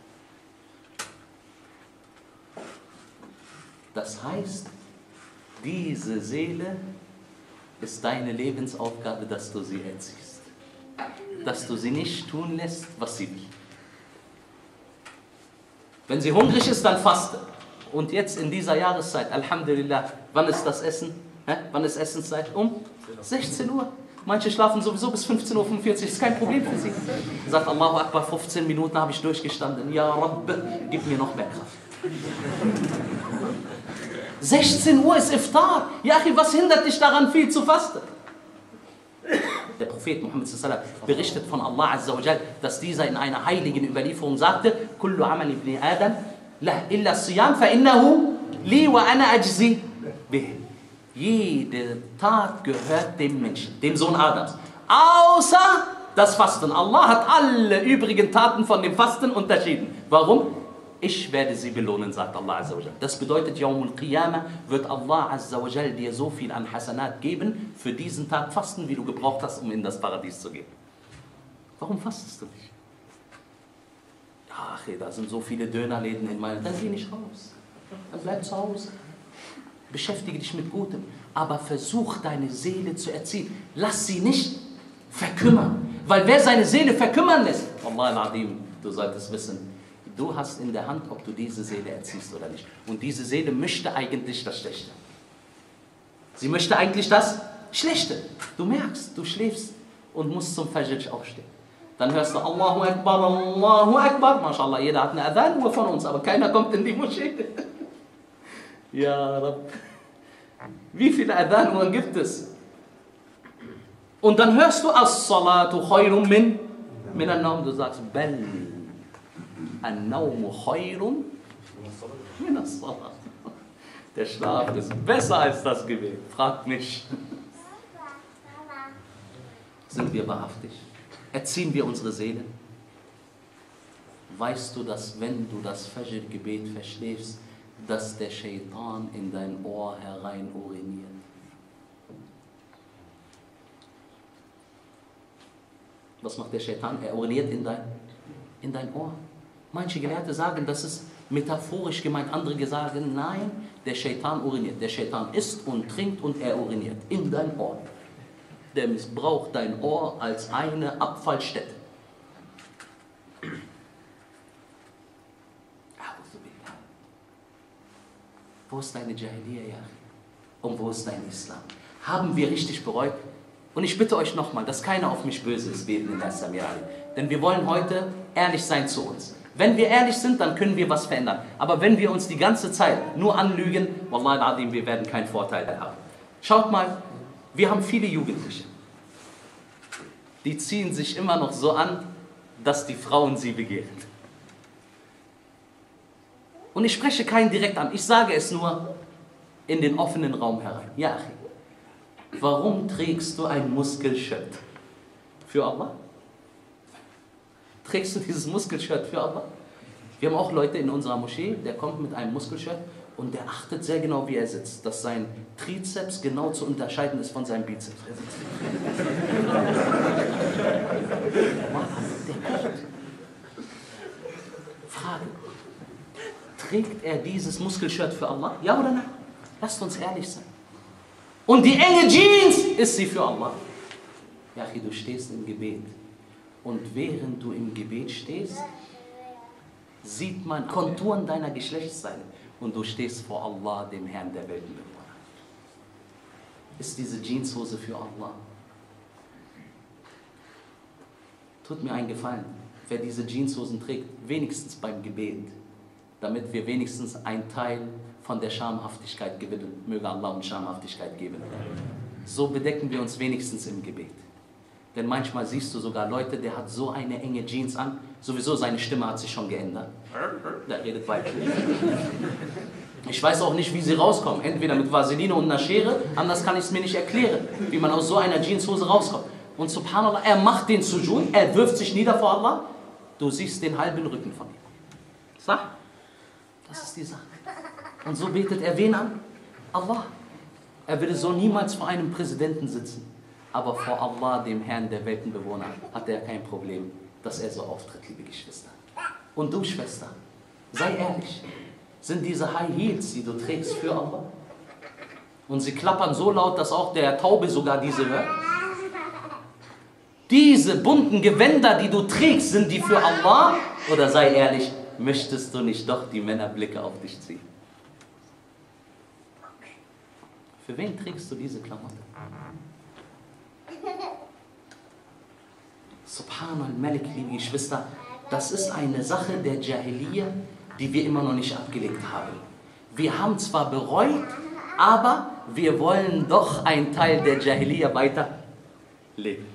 Das heißt, diese Seele ist deine Lebensaufgabe, dass du sie erziehst. Dass du sie nicht tun lässt, was sie will. Wenn sie hungrig ist, dann faste. Und jetzt in dieser Jahreszeit, Alhamdulillah, wann ist das Essen? Wann ist Essenszeit? Um 16 Uhr. Manche schlafen sowieso bis 15:45 Uhr, ist kein Problem für sie. Sagt Allahu Akbar, 15 Minuten habe ich durchgestanden. Ja Rabb, gib mir noch mehr Kraft. 16 Uhr ist Iftar. Ja, was hindert dich daran, viel zu fasten? Der Prophet Muhammad sallallahu alaihi wasallam berichtet von Allah azza wa jal, dass dieser in einer heiligen Überlieferung sagte: Kullu amal ibn Adam la illa siyam fa innahu li wa ana ajzi bih. Jede Tat gehört dem Menschen, dem Sohn Adams, außer das Fasten. Allah hat alle übrigen Taten von dem Fasten unterschieden. Warum? Ich werde sie belohnen, sagt Allah Azza wa Jal. Das bedeutet, Yawmul Qiyamah wird Allah Azza wa Jal dir so viel an Hasanat geben, für diesen Tag fasten, wie du gebraucht hast, um in das Paradies zu gehen. Warum fastest du nicht? Ach, da sind so viele Dönerläden in meinem... Dann geh nicht raus. Dann bleib zu Hause. Beschäftige dich mit Gutem. Aber versuch, deine Seele zu erziehen. Lass sie nicht verkümmern. Weil wer seine Seele verkümmern lässt, Allah al-Adim, du solltest wissen, du hast in der Hand, ob du diese Seele erziehst oder nicht. Und diese Seele möchte eigentlich das Schlechte. Sie möchte eigentlich das Schlechte. Du merkst, du schläfst und musst zum Fajr aufstehen. Dann hörst du Allahu Akbar, Allahu Akbar. MashaAllah, jeder hat eine Adhan-Uhr von uns, aber keiner kommt in die Moschee. Ja, Rabb. Wie viele Adhan-Uhren gibt es? Und dann hörst du As-Salatu khayrun min an-Nawm. Du sagst, Bell. An-Nawmu khayrun min as-Salat. Der Schlaf ist besser als das Gebet. Fragt mich. Sind wir wahrhaftig? Erziehen wir unsere Seele? Weißt du, dass wenn du das Fajr-Gebet verschläfst, dass der Shaitan in dein Ohr herein uriniert? Was macht der Shaitan? Er uriniert in dein Ohr. Manche Gelehrte sagen, das ist metaphorisch gemeint. Andere sagen, nein, der Shaitan uriniert. Der Shaitan isst und trinkt und er uriniert in dein Ohr. Der missbraucht dein Ohr als eine Abfallstätte. Wo ist deine Jahiliyyah, ja? Und wo ist dein Islam? Haben wir richtig bereut? Und ich bitte euch nochmal, dass keiner auf mich böse ist, beten in der Samirali. Denn wir wollen heute ehrlich sein zu uns. Wenn wir ehrlich sind, dann können wir was verändern. Aber wenn wir uns die ganze Zeit nur anlügen, Wallahi al-Adim, wir werden keinen Vorteil haben. Schaut mal, wir haben viele Jugendliche. Die ziehen sich immer noch so an, dass die Frauen sie begehren. Und ich spreche keinen direkt an, ich sage es nur in den offenen Raum herein. Ja, warum trägst du ein Muskelshirt? Für Allah? Trägst du dieses Muskelshirt für Allah? Wir haben auch Leute in unserer Moschee, der kommt mit einem Muskelshirt und der achtet sehr genau, wie er sitzt, dass sein Trizeps genau zu unterscheiden ist von seinem Bizeps. Frage. Trägt er dieses Muskelshirt für Allah? Ja oder nein? Lasst uns ehrlich sein. Und die enge Jeans, ist sie für Allah? Ja, du stehst im Gebet. Und während du im Gebet stehst, sieht man Konturen deiner Geschlechtsteile. Und du stehst vor Allah, dem Herrn der Weltenbewohner. Ist diese Jeanshose für Allah? Tut mir einen Gefallen, wer diese Jeanshosen trägt, wenigstens beim Gebet, damit wir wenigstens einen Teil von der Schamhaftigkeit gewinnen. Möge Allah uns Schamhaftigkeit geben. So bedecken wir uns wenigstens im Gebet. Denn manchmal siehst du sogar Leute, der hat so eine enge Jeans an, sowieso seine Stimme hat sich schon geändert. Der redet weiter. Ich weiß auch nicht, wie sie rauskommen. Entweder mit Vaseline und einer Schere, anders kann ich es mir nicht erklären, wie man aus so einer Jeanshose rauskommt. Und subhanallah, er macht den Sujud, er wirft sich nieder vor Allah, du siehst den halben Rücken von ihm. Sag. Das ist die Sache. Und so betet er wen an? Allah. Er würde so niemals vor einem Präsidenten sitzen. Aber vor Allah, dem Herrn der Weltenbewohner, hat er kein Problem, dass er so auftritt, liebe Geschwister. Und du, Schwester, sei ehrlich. Sind diese High Heels, die du trägst, für Allah? Und sie klappern so laut, dass auch der Taube sogar diese hört? Diese bunten Gewänder, die du trägst, sind die für Allah? Oder sei ehrlich, möchtest du nicht doch die Männerblicke auf dich ziehen? Für wen trägst du diese Klamotten? Subhanallah, Malik, liebe Geschwister, das ist eine Sache der Jahiliyyah, die wir immer noch nicht abgelegt haben. Wir haben zwar bereut, aber wir wollen doch einen Teil der Jahiliyyah weiterleben.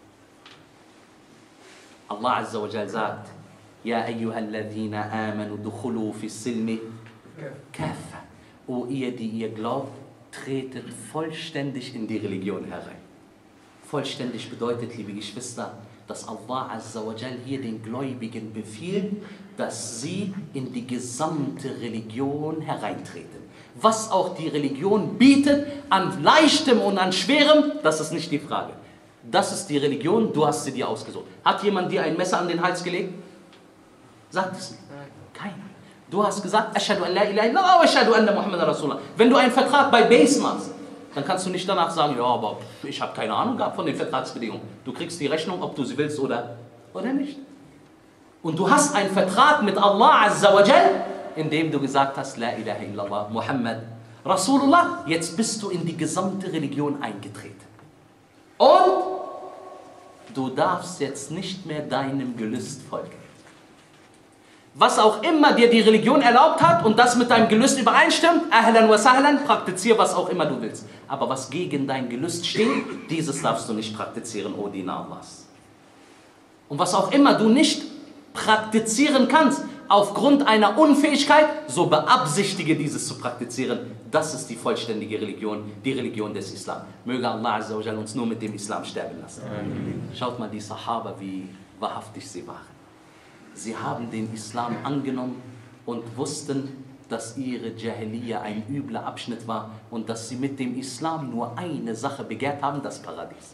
Allah Azza wa Jal sagt, Ja ayyuhalladhina amanu dukhulu fi silmi kaffa. O ihr, die ihr glaubt, tretet vollständig in die Religion herein. Vollständig bedeutet, liebe Geschwister, dass Allah Azza wa Jal hier den Gläubigen befiehlt, dass sie in die gesamte Religion hereintreten. Was auch die Religion bietet, an Leichtem und an Schwerem, das ist nicht die Frage. Das ist die Religion, du hast sie dir ausgesucht. Hat jemand dir ein Messer an den Hals gelegt? Sagt es nicht. Keiner. Du hast gesagt, Ashhadu an la ilaha illallah wa ashhadu anna Muhammadan Rasulullah. Wenn du einen Vertrag bei Base machst, dann kannst du nicht danach sagen, ja, aber ich habe keine Ahnung gehabt von den Vertragsbedingungen. Du kriegst die Rechnung, ob du sie willst oder nicht. Und du hast einen Vertrag mit Allah Azza wa Jal, indem du gesagt hast, La ilaha illallah, Muhammad Rasulullah, jetzt bist du in die gesamte Religion eingetreten. Und du darfst jetzt nicht mehr deinem Gelüst folgen. Was auch immer dir die Religion erlaubt hat und das mit deinem Gelüst übereinstimmt, ahlan wa sahlan, praktiziere was auch immer du willst. Aber was gegen dein Gelüst steht, dieses darfst du nicht praktizieren, O Diener Allahs. Und was auch immer du nicht praktizieren kannst, aufgrund einer Unfähigkeit, so beabsichtige dieses zu praktizieren. Das ist die vollständige Religion, die Religion des Islam. Möge Allah Azza wa Jal uns nur mit dem Islam sterben lassen. Schaut mal die Sahaba, wie wahrhaftig sie waren. Sie haben den Islam angenommen und wussten, dass ihre Jahiliyyah ein übler Abschnitt war und dass sie mit dem Islam nur eine Sache begehrt haben, das Paradies.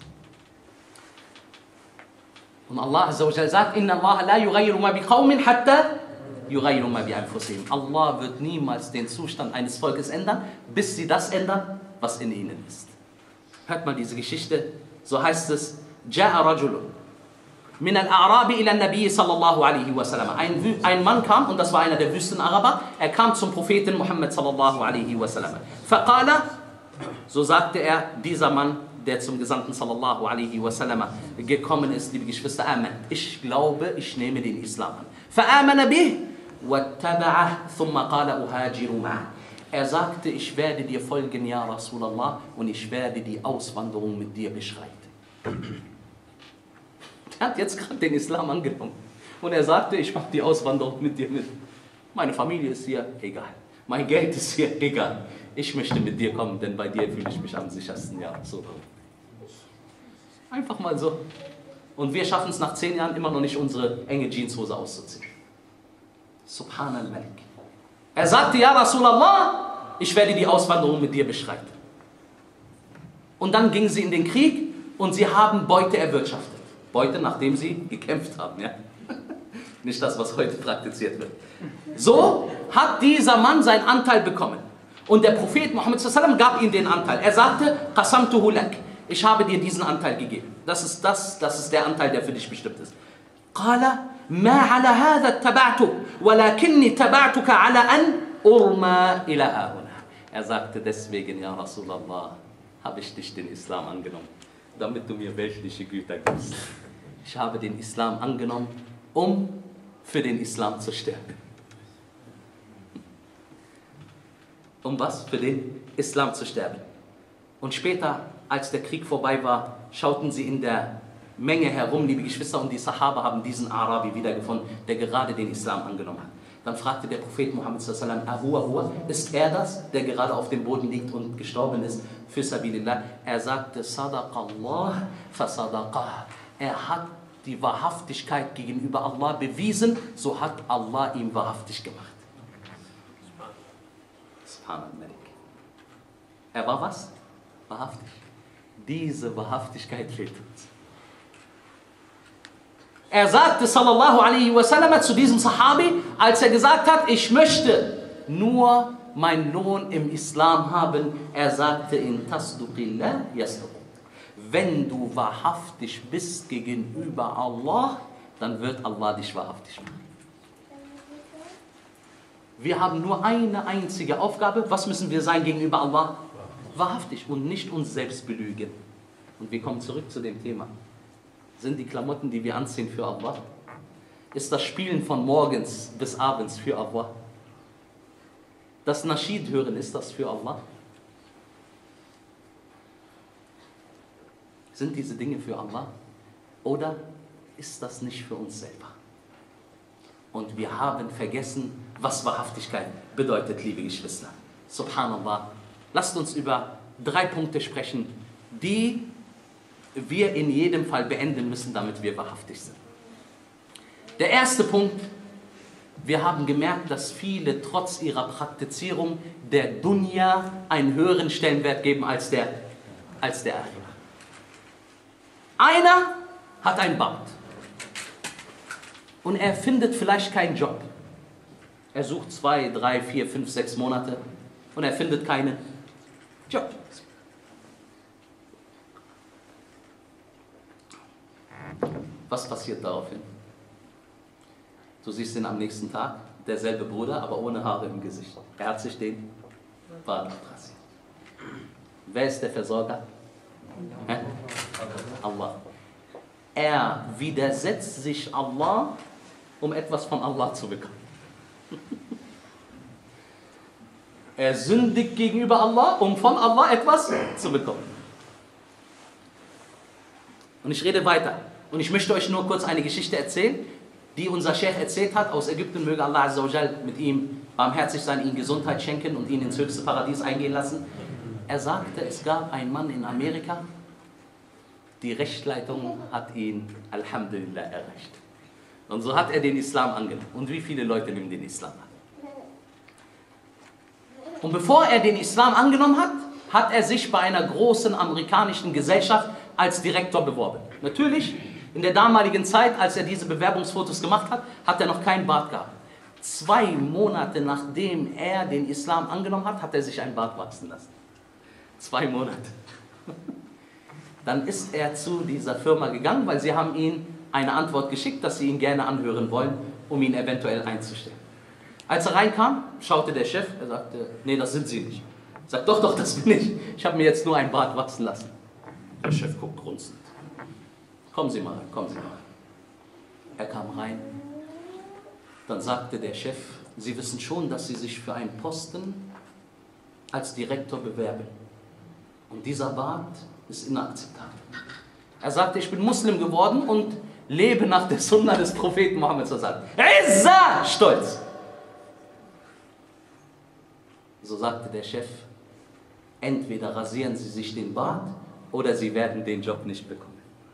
Und Allah Azza wa Jal sagt, Inna Allah la yughayyiru ma biqawmin hatta yughayyiru ma bi anfusihim. Allah wird niemals den Zustand eines Volkes ändern, bis sie das ändern, was in ihnen ist. Hört mal diese Geschichte, so heißt es, Ja'a rajulun min al-A'rabi ila an-Nabi sallallahu alaihi wasallam. Ein Mann kam, und das war einer der Wüstenaraber, er kam zum Propheten Muhammad sallallahu alaihi wasallam. Faqala, so sagte er, dieser Mann, der zum Gesandten sallallahu alaihi wasallam gekommen ist, liebe Geschwister, Amen. Ich glaube, ich nehme den Islam an. Fa'amana bih, wattaba'ah, thumma qala uhajiru ma'ah. Er sagte, ich werde dir folgen, ja Rasulallah, und ich werde die Auswanderung mit dir beschreiten. Er hat jetzt gerade den Islam angenommen. Und er sagte, ich mache die Auswanderung mit dir mit. Meine Familie ist hier, egal. Mein Geld ist hier, egal. Ich möchte mit dir kommen, denn bei dir fühle ich mich am sichersten. Ja, so. Einfach mal so. Und wir schaffen es nach 10 Jahren immer noch nicht, unsere enge Jeanshose auszuziehen. Subhanallah. Er sagte, ja Rasulallah, ich werde die Auswanderung mit dir beschreiten. Und dann gingen sie in den Krieg und sie haben Beute erwirtschaftet. Beute, nachdem sie gekämpft haben. Ja? Nicht das, was heute praktiziert wird. So hat dieser Mann seinen Anteil bekommen. Und der Prophet Muhammad sallallahu alaihi wasallam gab ihm den Anteil. Er sagte, qasamtuhu lak. Ich habe dir diesen Anteil gegeben. Das ist der Anteil, der für dich bestimmt ist. Qala, ma ala hadha taba'tu, walakinni taba'tuka ala an urma ila hahuna. Er sagte deswegen, ja Rasulallah, habe ich dich den Islam angenommen, damit du mir weltliche Güter gibst. Ich habe den Islam angenommen, um für den Islam zu sterben. Um was? Für den Islam zu sterben. Und später, als der Krieg vorbei war, schauten sie in der Menge herum, liebe Geschwister, und die Sahaba haben diesen Arabi wiedergefunden, der gerade den Islam angenommen hat. Dann fragte der Prophet Muhammad sallallahu alaihi wasallam, ist er das, der gerade auf dem Boden liegt und gestorben ist für Sabilillah? Er sagte, Sadaqallah fa sadaqah. Er hat die Wahrhaftigkeit gegenüber Allah bewiesen, so hat Allah ihn wahrhaftig gemacht. Subhanallah. Er war was? Wahrhaftig. Diese Wahrhaftigkeit fehlt uns. Er sagte, sallallahu alaihi wasallam, zu diesem Sahabi, als er gesagt hat, ich möchte nur meinen Lohn im Islam haben, er sagte, in tasduqillah yasduq. Wenn du wahrhaftig bist gegenüber Allah, dann wird Allah dich wahrhaftig machen. Wir haben nur eine einzige Aufgabe. Was müssen wir sein gegenüber Allah? Wahrhaftig und nicht uns selbst belügen. Und wir kommen zurück zu dem Thema. Sind die Klamotten, die wir anziehen, für Allah? Ist das Spielen von morgens bis abends für Allah? Das Naschid hören, ist das für Allah? Sind diese Dinge für Allah? Oder ist das nicht für uns selber? Und wir haben vergessen, was Wahrhaftigkeit bedeutet, liebe Geschwister. Subhanallah. Lasst uns über 3 Punkte sprechen, die wir in jedem Fall beenden müssen, damit wir wahrhaftig sind. Der erste Punkt: Wir haben gemerkt, dass viele trotz ihrer Praktizierung der Dunya einen höheren Stellenwert geben als der Akhirah. Einer hat einen Bart und er findet vielleicht keinen Job. Er sucht 2, 3, 4, 5, 6 Monate und er findet keinen Job. Was passiert daraufhin? Du siehst ihn am nächsten Tag, derselbe Bruder, aber ohne Haare im Gesicht. Er hat sich den Bart abrasiert. Wer ist der Versorger? Allah. Er widersetzt sich Allah, um etwas von Allah zu bekommen. Er sündigt gegenüber Allah, um von Allah etwas zu bekommen. Und ich rede weiter. Und ich möchte euch nur kurz eine Geschichte erzählen, die unser Sheikh erzählt hat aus Ägypten. Möge Allah Azza wa Jal mit ihm barmherzig sein, ihm Gesundheit schenken und ihn ins höchste Paradies eingehen lassen. Er sagte, es gab einen Mann in Amerika, die Rechtsleitung hat ihn, Alhamdulillah, erreicht. Und so hat er den Islam angenommen. Und wie viele Leute nehmen den Islam an? Und bevor er den Islam angenommen hat, hat er sich bei einer großen amerikanischen Gesellschaft als Direktor beworben. Natürlich, in der damaligen Zeit, als er diese Bewerbungsfotos gemacht hat, hat er noch keinen Bart gehabt. 2 Monate nachdem er den Islam angenommen hat, hat er sich einen Bart wachsen lassen. 2 Monate. Dann ist er zu dieser Firma gegangen, weil sie haben ihm eine Antwort geschickt, dass sie ihn gerne anhören wollen, um ihn eventuell einzustellen. Als er reinkam, schaute der Chef, er sagte, nee, das sind Sie nicht. Er sagt, doch, doch, das bin ich. Ich habe mir jetzt nur einen Bart wachsen lassen. Der Chef guckt grunzend. Kommen Sie mal rein, kommen Sie mal rein. Er kam rein. Dann sagte der Chef, Sie wissen schon, dass Sie sich für einen Posten als Direktor bewerben. Und dieser Bart ist inakzeptabel. Er sagte, ich bin Muslim geworden und lebe nach der Sunna des Propheten Mohammed sallallahu alaihi wasallam. Izza, stolz. So sagte der Chef, entweder rasieren Sie sich den Bart oder Sie werden den Job nicht bekommen.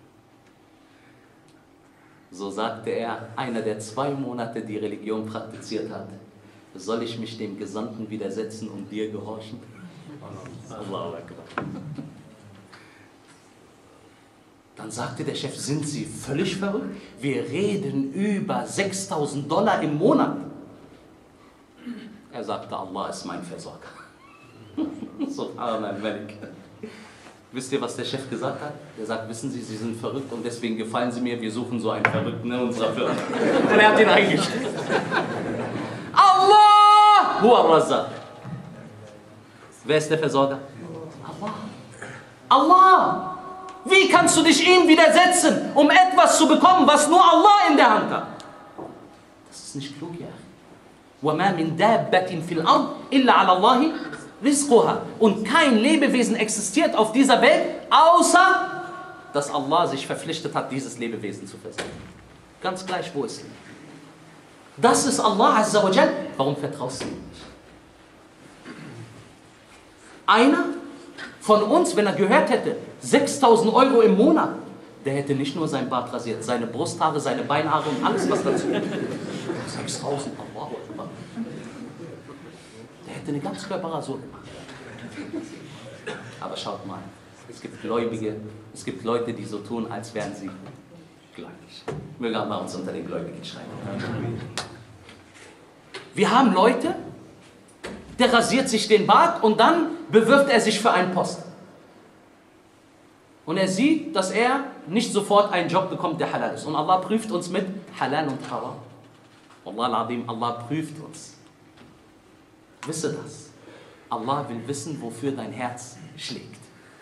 So sagte er, einer, der 2 Monate die Religion praktiziert hat, soll ich mich dem Gesandten widersetzen und dir gehorchen? Allahu Akbar. Dann sagte der Chef, sind Sie völlig verrückt? Wir reden über $6.000 im Monat. Er sagte, Allah ist mein Versorger. Subhanallah al-Malik. Wisst ihr, was der Chef gesagt hat? Er sagt, wissen Sie, Sie sind verrückt und deswegen gefallen Sie mir, wir suchen so einen Verrückten in unserer Firma. Und er hat ihn eingestellt. Allah! Huwa Razzaq. Wer ist der Versorger? Allah. Allah! Wie kannst du dich ihm widersetzen, um etwas zu bekommen, was nur Allah in der Hand hat? Das ist nicht klug, ja. وَمَا مِن دَابَّةٍ فِي الْأَرْضِ إِلَّا عَلَى اللَّهِ رِزْقُهَا. Und kein Lebewesen existiert auf dieser Welt, außer dass Allah sich verpflichtet hat, dieses Lebewesen zu versorgen. Ganz gleich, wo es liegt. Das ist Allah Azza wa Jal. Warum vertraust du ihm nicht? Einer von uns, wenn er gehört hätte, 6.000 Euro im Monat, der hätte nicht nur sein Bart rasiert, seine Brusthaare, seine Beinhaare und alles, was dazu gehört. 6.000, Allah. Der hätte eine Ganzkörperrasur gemacht. Aber schaut mal, es gibt Gläubige, es gibt Leute, die so tun, als wären sie gläubig. Möge Allah uns unter den Gläubigen schreiben. Wir haben Leute, der rasiert sich den Bart und dann bewirbt er sich für einen Posten. Und er sieht, dass er nicht sofort einen Job bekommt, der halal ist. Und Allah prüft uns mit Halal und Haram. Allah al-Azim, Allah prüft uns. Wisse das. Allah will wissen, wofür dein Herz schlägt.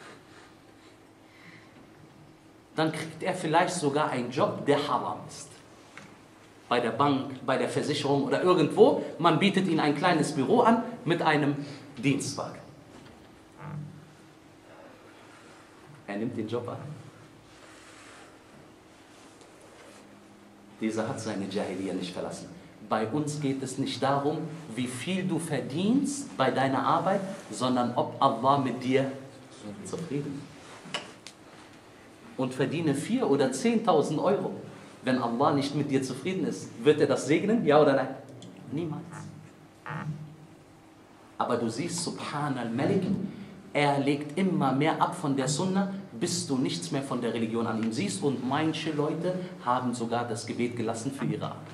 Dann kriegt er vielleicht sogar einen Job, der haram ist. Bei der Bank, bei der Versicherung oder irgendwo. Man bietet ihm ein kleines Büro an mit einem Dienstwagen. Er nimmt den Job an. Dieser hat seine Jahiliya nicht verlassen. Bei uns geht es nicht darum, wie viel du verdienst bei deiner Arbeit, sondern ob Allah mit dir zufrieden ist. Und verdiene 4.000 oder 10.000 Euro. Wenn Allah nicht mit dir zufrieden ist, wird er das segnen? Ja oder nein? Niemals. Aber du siehst, Subhan al-Malik, er legt immer mehr ab von der Sunna, bis du nichts mehr von der Religion an ihm siehst. Und manche Leute haben sogar das Gebet gelassen für ihre Arbeit.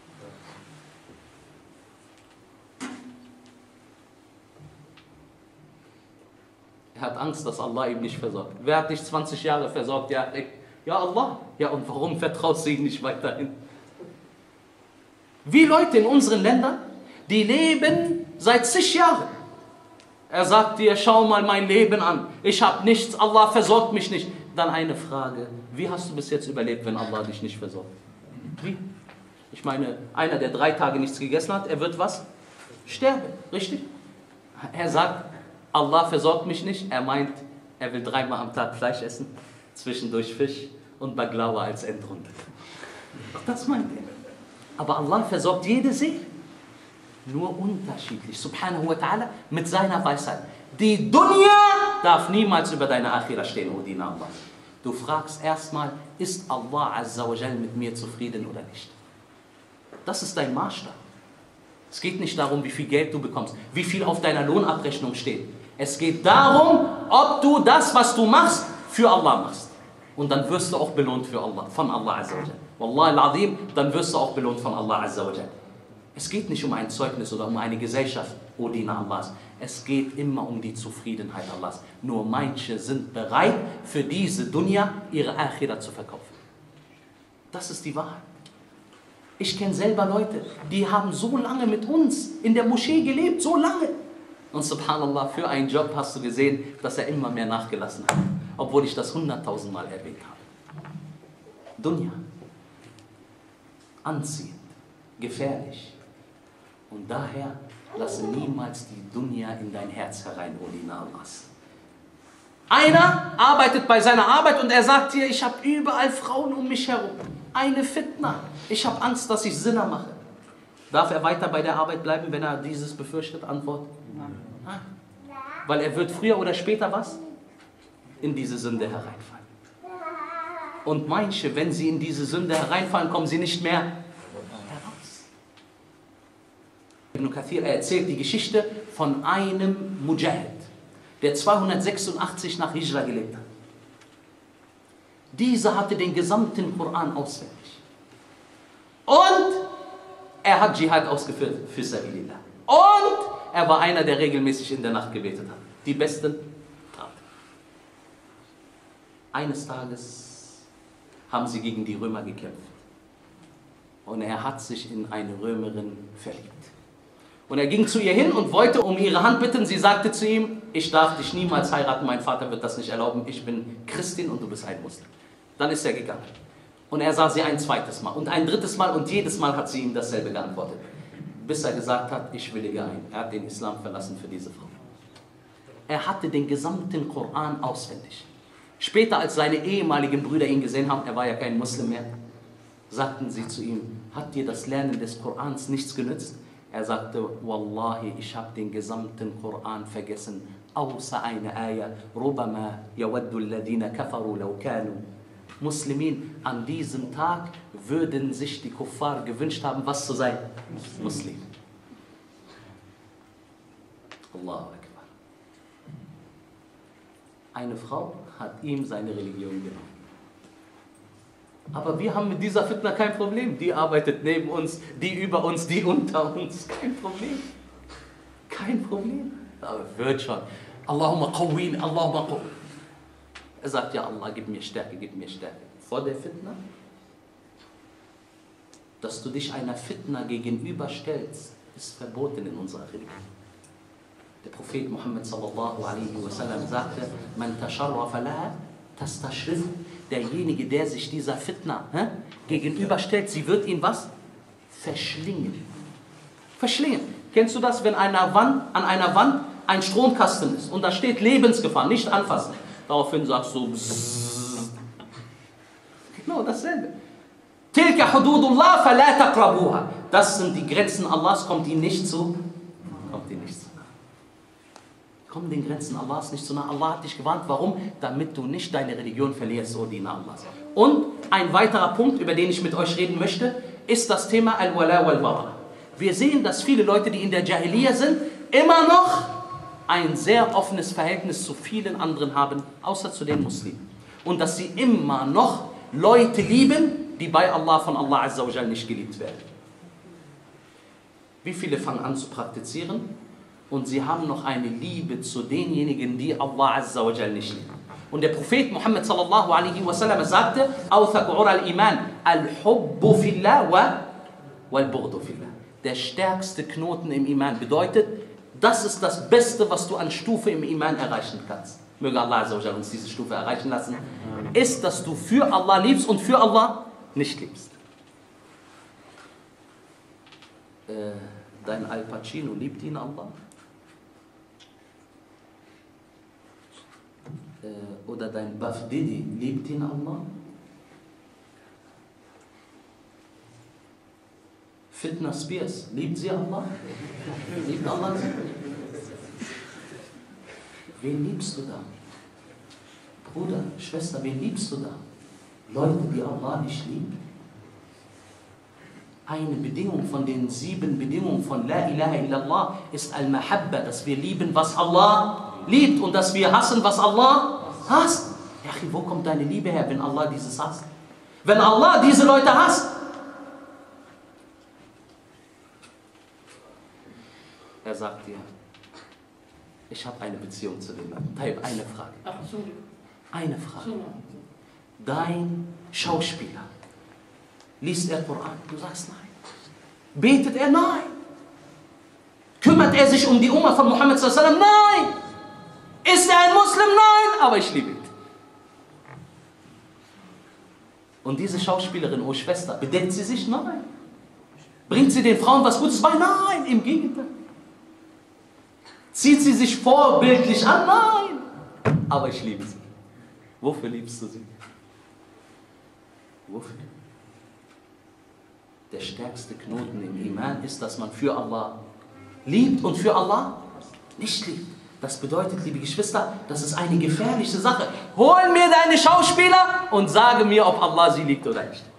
Er hat Angst, dass Allah ihm nicht versorgt. Wer hat dich 20 Jahre versorgt? Ja, Allah. Ja, und warum vertraust du ihm nicht weiterhin? Wie Leute in unseren Ländern, die leben seit zig Jahren. Er sagt dir, schau mal mein Leben an. Ich habe nichts, Allah versorgt mich nicht. Dann eine Frage, wie hast du bis jetzt überlebt, wenn Allah dich nicht versorgt? Wie? Ich meine, einer, der 3 Tage nichts gegessen hat, er wird was? Sterben, richtig? Er sagt, Allah versorgt mich nicht. Er meint, er will 3-mal am Tag Fleisch essen, zwischendurch Fisch und Baklava als Endrunde. Das meint er. Aber Allah versorgt jede Seele. Nur unterschiedlich, subhanahu wa ta'ala, mit seiner Weisheit. Die Dunya darf niemals über deine Akhira stehen, O Diener Allah. Du fragst erstmal, ist Allah azza wa jal mit mir zufrieden oder nicht? Das ist dein Maßstab. Es geht nicht darum, wie viel Geld du bekommst, wie viel auf deiner Lohnabrechnung steht. Es geht darum, ob du das, was du machst, für Allah machst. Und dann wirst du auch belohnt für Allah, von Allah azza wa jal. Wallah al-Azim, dann wirst du auch belohnt von Allah azza wa jal. Es geht nicht um ein Zeugnis oder um eine Gesellschaft, O Diener Allahs. Es geht immer um die Zufriedenheit Allahs. Nur manche sind bereit, für diese Dunya ihre Akhira zu verkaufen. Das ist die Wahrheit. Ich kenne selber Leute, die haben so lange mit uns in der Moschee gelebt, so lange. Und subhanallah, für einen Job hast du gesehen, dass er immer mehr nachgelassen hat. Obwohl ich das 100.000 Mal erwähnt habe. Dunya. Anziehend. Gefährlich. Und daher lasse niemals die Dunya in dein Herz herein, O Diener Allahs. Einer arbeitet bei seiner Arbeit und er sagt dir, ich habe überall Frauen um mich herum. Eine Fitna. Ich habe Angst, dass ich Sinner mache. Darf er weiter bei der Arbeit bleiben, wenn er dieses befürchtet? Antwort: Nein. Weil er wird früher oder später was? In diese Sünde hereinfallen. Und manche, wenn sie in diese Sünde hereinfallen, kommen sie nicht mehr heraus. Ibn Kathir, er erzählt die Geschichte von einem Mujahid, der 286 nach Hijra gelebt hat. Dieser hatte den gesamten Koran auswendig. Und er hat Dschihad ausgeführt für Sabilillah. Und er war einer, der regelmäßig in der Nacht gebetet hat. Die besten Taten. Eines Tages haben sie gegen die Römer gekämpft. Und er hat sich in eine Römerin verliebt. Und er ging zu ihr hin und wollte um ihre Hand bitten. Sie sagte zu ihm, ich darf dich niemals heiraten, mein Vater wird das nicht erlauben. Ich bin Christin und du bist ein Muslim. Dann ist er gegangen. Und er sah sie ein zweites Mal und ein drittes Mal und jedes Mal hat sie ihm dasselbe geantwortet. Bis er gesagt hat, ich willige ein. Er hat den Islam verlassen für diese Frau. Er hatte den gesamten Koran auswendig. Später, als seine ehemaligen Brüder ihn gesehen haben, er war ja kein Muslim mehr, sagten sie zu ihm, hat dir das Lernen des Korans nichts genützt? Er sagte, Wallahi, ich habe den gesamten Koran vergessen, außer eine Ayah, Rubama yawaddu alladhina kafaru law kanu Muslimin. An diesem Tag würden sich die Kuffar gewünscht haben, was zu sein? Muslim. Allahu Akbar. Eine Frau hat ihm seine Religion genommen. Aber wir haben mit dieser Fitna kein Problem. Die arbeitet neben uns, die über uns, die unter uns. Kein Problem. Kein Problem. Aber wird schon. Allahumma qawwin, Allahumma qawwin. Er sagt, ja Allah, gib mir Stärke, gib mir Stärke. Vor der Fitna, dass du dich einer Fitna gegenüberstellst, ist verboten in unserer Religion. Der Prophet Muhammad sallallahu alaihi wasallam sagte, man tasharrafa laha tastashrif. Derjenige, der sich dieser Fitna gegenüberstellt, sie wird ihn was? Verschlingen. Verschlingen. Kennst du das, wenn an einer Wand ein Stromkasten ist und da steht Lebensgefahr, nicht anfassen. Daraufhin sagst du, bzzz. Genau dasselbe. Tilka hududullah fala taqrabuha. Das sind die Grenzen Allahs, kommt ihnen nicht zu. Kommt ihnen nicht zu nah. Komm den Grenzen Allahs nicht zu nah. Allah hat dich gewarnt. Warum? Damit du nicht deine Religion verlierst, o Diener Allahs. Und ein weiterer Punkt, über den ich mit euch reden möchte, ist das Thema Al-Wala wal-Bara. Wir sehen, dass viele Leute, die in der Jahiliya sind, immer noch ein sehr offenes Verhältnis zu vielen anderen haben, außer zu den Muslimen. Und dass sie immer noch Leute lieben, die bei Allah von Allah Azza wa Jal nicht geliebt werden. Wie viele fangen an zu praktizieren und sie haben noch eine Liebe zu denjenigen, die Allah Azza wa Jal nicht lieben. Und der Prophet Muhammad sallallahu alaihi wasallam sagte, Awthaq ura al-Iman, al-Hubbu fillah wal-Bughdu fillah. Der stärkste Knoten im Iman bedeutet, das ist das Beste, was du an Stufe im Iman erreichen kannst. Möge Allah Azza wa Jal uns diese Stufe erreichen lassen. Ist, dass du für Allah liebst und für Allah nicht liebst. Dein Al Pacino, liebt ihn Allah? Oder dein Buff Diddy, liebt ihn Allah? Fitna Spears, liebt sie Allah? Liebt Allah sie? Wen liebst du da? Bruder, Schwester, wen liebst du da? Leute, die Allah nicht lieben? Eine Bedingung von den 7 Bedingungen von La ilaha illallah ist Al-Mahabba, dass wir lieben, was Allah liebt und dass wir hassen, was Allah hasst. Ja, wo kommt deine Liebe her, wenn Allah dieses hasst? Wenn Allah diese Leute hasst? Er sagt dir, ich habe eine Beziehung zu den Leuten. Eine Frage. Eine Frage. Dein Schauspieler, liest er Koran? Du sagst nein. Betet er? Nein. Kümmert er sich um die Umma von Muhammad sallallahu alaihi wasallam? Nein. Ist er ein Muslim? Nein. Aber ich liebe ihn. Und diese Schauspielerin, oh Schwester, bedeckt sie sich? Nein. Bringt sie den Frauen was Gutes bei? Nein. Im Gegenteil. Zieht sie sich vorbildlich an? Nein. Aber ich liebe sie. Wofür liebst du sie? Wofür? Der stärkste Knoten im Iman ist, dass man für Allah liebt und für Allah nicht liebt. Das bedeutet, liebe Geschwister, das ist eine gefährliche Sache. Hol mir deine Schauspieler und sage mir, ob Allah sie liebt oder nicht.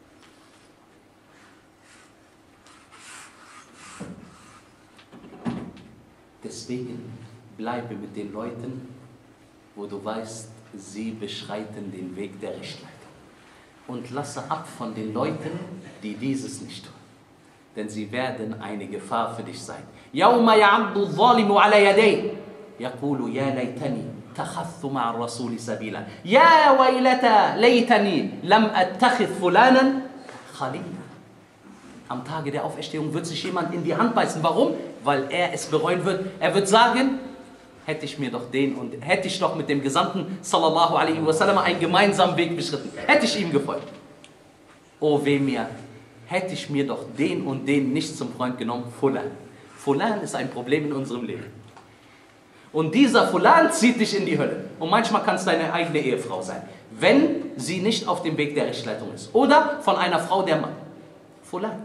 Deswegen bleibe mit den Leuten, wo du weißt, sie beschreiten den Weg der Rechtleitung. Und lasse ab von den Leuten, die dieses nicht tun. Denn sie werden eine Gefahr für dich sein. يَوْمَ يَعَضُّ الظَّالِمُ عَلَى يَدَيْهِ يَقُولُ يَا لَيْتَنِي اتَّخَذْتُ مَعَ الرَّسُولِ سَبِيلًا يَا وَيْلَتَى لَيْتَنِي لَمْ أَتَّخِذْ فُلَانًا خَلِيلًا. Am Tage der Auferstehung wird sich jemand in die Hand beißen. Warum? Weil er es bereuen wird. Er wird sagen, hätte ich mir doch den und hätte ich doch mit dem Gesandten sallallahu alaihi wasallam einen gemeinsamen Weg beschritten. Hätte ich ihm gefolgt. Oh weh mir, hätte ich mir doch den und den nicht zum Freund genommen, Fulan. Fulan ist ein Problem in unserem Leben. Und dieser Fulan zieht dich in die Hölle. Und manchmal kann es deine eigene Ehefrau sein, wenn sie nicht auf dem Weg der Rechtsleitung ist. Oder von einer Frau der Mann. Fulan.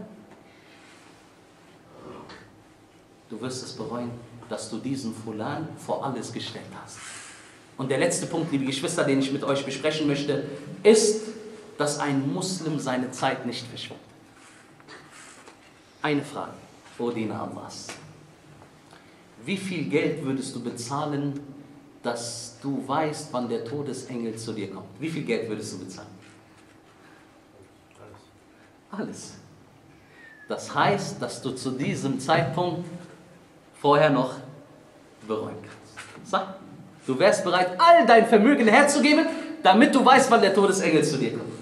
Du wirst es bereuen, dass du diesen Fulan vor alles gestellt hast. Und der letzte Punkt, liebe Geschwister, den ich mit euch besprechen möchte, ist, dass ein Muslim seine Zeit nicht verschwendet. Eine Frage, O Diener Allahs. wie viel Geld würdest du bezahlen, dass du weißt, wann der Todesengel zu dir kommt? Wie viel Geld würdest du bezahlen? Alles. Das heißt, dass du zu diesem Zeitpunkt vorher noch bereuen kannst. Sag, du wärst bereit, all dein Vermögen herzugeben, damit du weißt, wann der Todesengel zu dir kommt.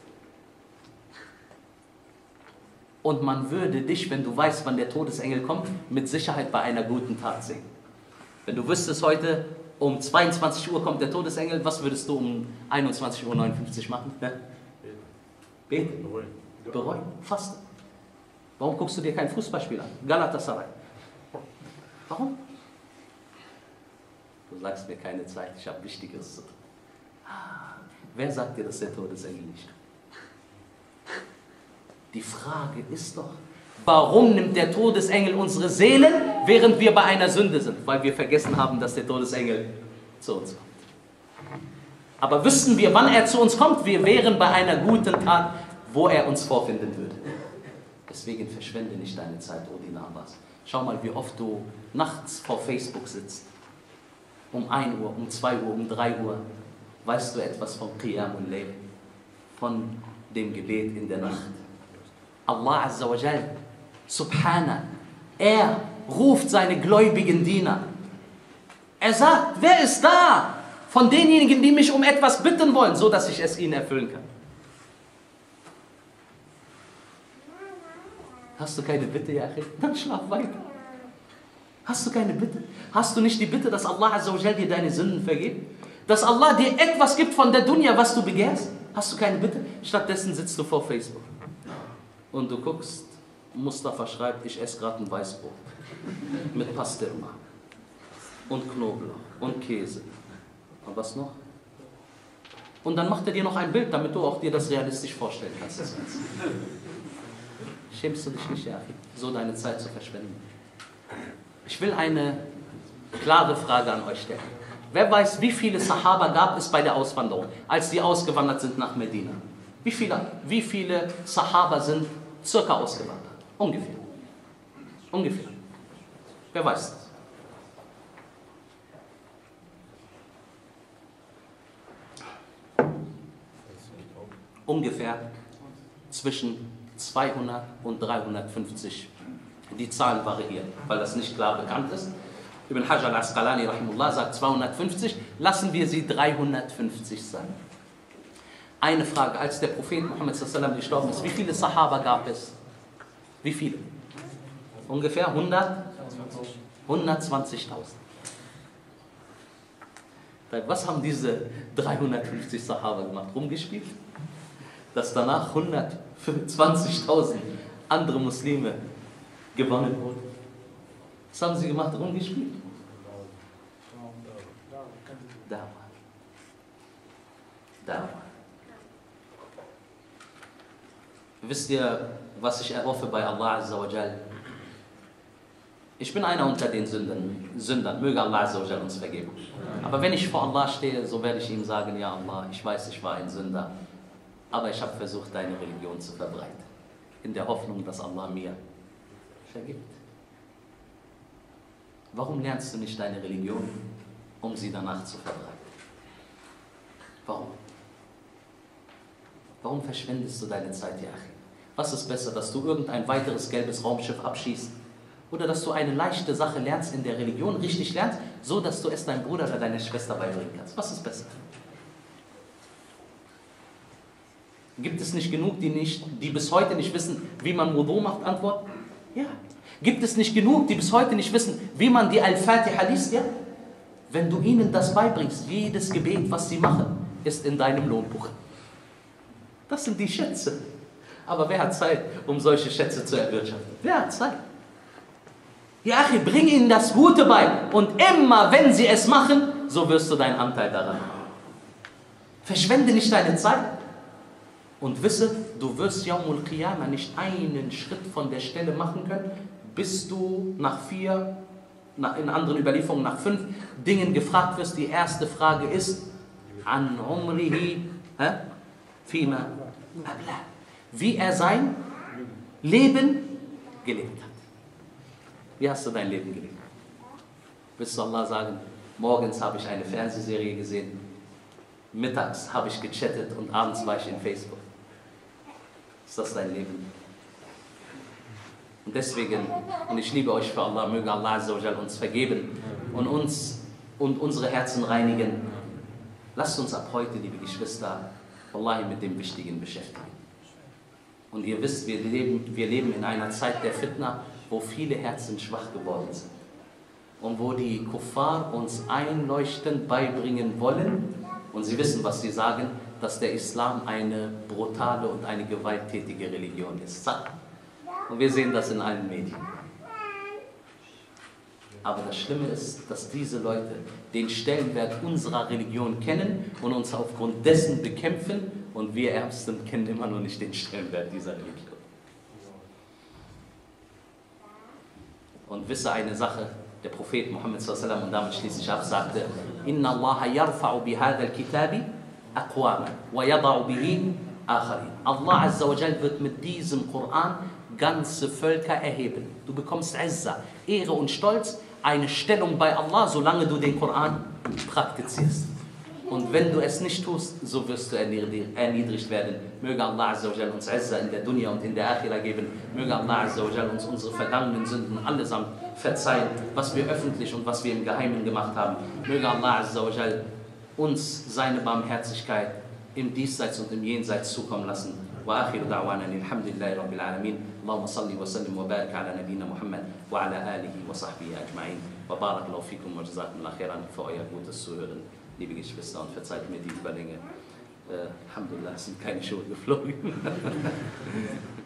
Und man würde dich, wenn du weißt, wann der Todesengel kommt, mit Sicherheit bei einer guten Tat sehen. Wenn du wüsstest, heute um 22 Uhr kommt der Todesengel, was würdest du um 21:59 Uhr machen? Ne? Beten. Bereuen. Fasten. Warum guckst du dir kein Fußballspiel an? Galatasaray. Warum? Du sagst mir keine Zeit, ich habe Wichtigeres zu tun. Wer sagt dir, dass der Todesengel nicht kommt? Die Frage ist doch, warum nimmt der Todesengel unsere Seelen, während wir bei einer Sünde sind? Weil wir vergessen haben, dass der Todesengel zu uns kommt. Aber wüssten wir, wann er zu uns kommt, wir wären bei einer guten Tat, wo er uns vorfinden würde. Deswegen verschwende nicht deine Zeit, Odin Abbas. Schau mal, wie oft du nachts vor Facebook sitzt. Um 1 Uhr, um 2 Uhr, um 3 Uhr. Weißt du etwas von Qiyam und Layl? Von dem Gebet in der Nacht. Allah Azza wa Jal, Subhana, er ruft seine gläubigen Diener. Er sagt, wer ist da von denjenigen, die mich um etwas bitten wollen, so dass ich es ihnen erfüllen kann? Hast du keine Bitte, ja? Dann schlaf weiter. Hast du keine Bitte? Hast du nicht die Bitte, dass Allah Azza wa Jal dir deine Sünden vergibt? Dass Allah dir etwas gibt von der Dunya, was du begehrst? Hast du keine Bitte? Stattdessen sitzt du vor Facebook. Und du guckst, Mustafa schreibt, ich esse gerade ein Weißbrot. Mit Pasterma. Und Knoblauch. Und Käse. Und was noch? Und dann macht er dir noch ein Bild, damit du auch dir das realistisch vorstellen kannst. Schämst du dich nicht, ja, so deine Zeit zu verschwenden? Ich will eine klare Frage an euch stellen. Wer weiß, wie viele Sahaba gab es bei der Auswanderung, als sie ausgewandert sind nach Medina? Wie viele Sahaba sind circa ausgewandert? Ungefähr. Ungefähr. Wer weiß das? Ungefähr zwischen 200 und 350. Die Zahlen variieren, weil das nicht klar bekannt ist. Ibn Hajar al-Asqalani rahimullah sagt 250, lassen wir sie 350 sein. Eine Frage, als der Prophet Muhammad sallallahu alaihi wasallam gestorben ist, wie viele Sahaba gab es? Wie viele? Ungefähr 120.000. Was haben diese 350 Sahaba gemacht? Rumgespielt? Dass danach 120.000 andere Muslime gewonnen wurden. Was haben sie gemacht? Rumgespielt? Dawa. Wisst ihr, was ich erhoffe bei Allah Azza wa Jal? Ich bin einer unter den Sündern. Möge Allah Azza wa Jal uns vergeben. Aber wenn ich vor Allah stehe, so werde ich ihm sagen, ja Allah, ich weiß, ich war ein Sünder, aber ich habe versucht, deine Religion zu verbreiten. In der Hoffnung, dass Allah mir vergibt. Warum lernst du nicht deine Religion, um sie danach zu verbreiten? Warum? Warum verschwendest du deine Zeit, ja? Was ist besser, dass du irgendein weiteres gelbes Raumschiff abschießt? Oder dass du eine leichte Sache lernst in der Religion, richtig lernst, so dass du es deinem Bruder oder deiner Schwester beibringen kannst? Was ist besser? Gibt es nicht genug, die bis heute nicht wissen, wie man Wudu macht? Antwort: ja. Gibt es nicht genug, die bis heute nicht wissen, wie man die Al-Fatiha liest? Ja. Wenn du ihnen das beibringst, jedes Gebet, was sie machen, ist in deinem Lohnbuch. Das sind die Schätze. Aber wer hat Zeit, um solche Schätze zu erwirtschaften? Wer hat Zeit? Ja, Achi, bring ihnen das Gute bei. Und immer, wenn sie es machen, so wirst du deinen Anteil daran haben. Verschwende nicht deine Zeit. Und wisse, du wirst Yaumul Qiyamah nicht einen Schritt von der Stelle machen können, bis du nach 4, in anderen Überlieferungen nach 5 Dingen gefragt wirst. Die erste Frage ist, an umrihi fima abla, wie er sein Leben gelebt hat. Wie hast du dein Leben gelebt? Willst du Allah sagen, morgens habe ich eine Fernsehserie gesehen, mittags habe ich gechattet und abends war ich in Facebook. Ist das dein Leben? Und deswegen, und ich liebe euch für Allah, möge Allah Azza wa Jal uns vergeben und unsere Herzen reinigen. Lasst uns ab heute, liebe Geschwister, Wallahi mit dem Wichtigen beschäftigen. Und ihr wisst, wir leben in einer Zeit der Fitna, wo viele Herzen schwach geworden sind. Und wo die Kuffar uns einleuchtend beibringen wollen, und sie wissen, was sie sagen, dass der Islam eine brutale und eine gewalttätige Religion ist. Und wir sehen das in allen Medien. Aber das Schlimme ist, dass diese Leute den Stellenwert unserer Religion kennen und uns aufgrund dessen bekämpfen, und wir Ärmsten kennen immer noch nicht den Stellenwert dieser Religion. Und wisse eine Sache, der Prophet Muhammad sallallahu alaihi wasallam, und damit schließe ich ab, sagte: Inna Allah yarfa'u bihadha al-kitabi aqwaman wa yada'u bihi akharin. Allah Azza wa Jal wird mit diesem Koran ganze Völker erheben. Du bekommst Izza, Ehre und Stolz, eine Stellung bei Allah, solange du den Koran praktizierst. Und wenn du es nicht tust, so wirst du erniedrigt werden. Möge Allah Azza wa Jal uns Izza in der Dunya und in der Akhira geben. Möge Allah Azza wa Jal uns unsere vergangenen Sünden allesamt verzeihen, was wir öffentlich und was wir im Geheimen gemacht haben. Möge Allah Azza wa Jal uns seine Barmherzigkeit im Diesseits und im Jenseits zukommen lassen. وآخر دعوانا الحمد لله رب العالمين اللهم صل وسلم وبارك على نبينا محمد وعلى آله وصحبه أجمعين وبارك الله فيكم وجزاكم الله خيرا für euer gutes Zuhören, liebe Geschwister, und verzeiht mir die Überlänge. Alhamdulillah, es sind keine Schuhe geflogen.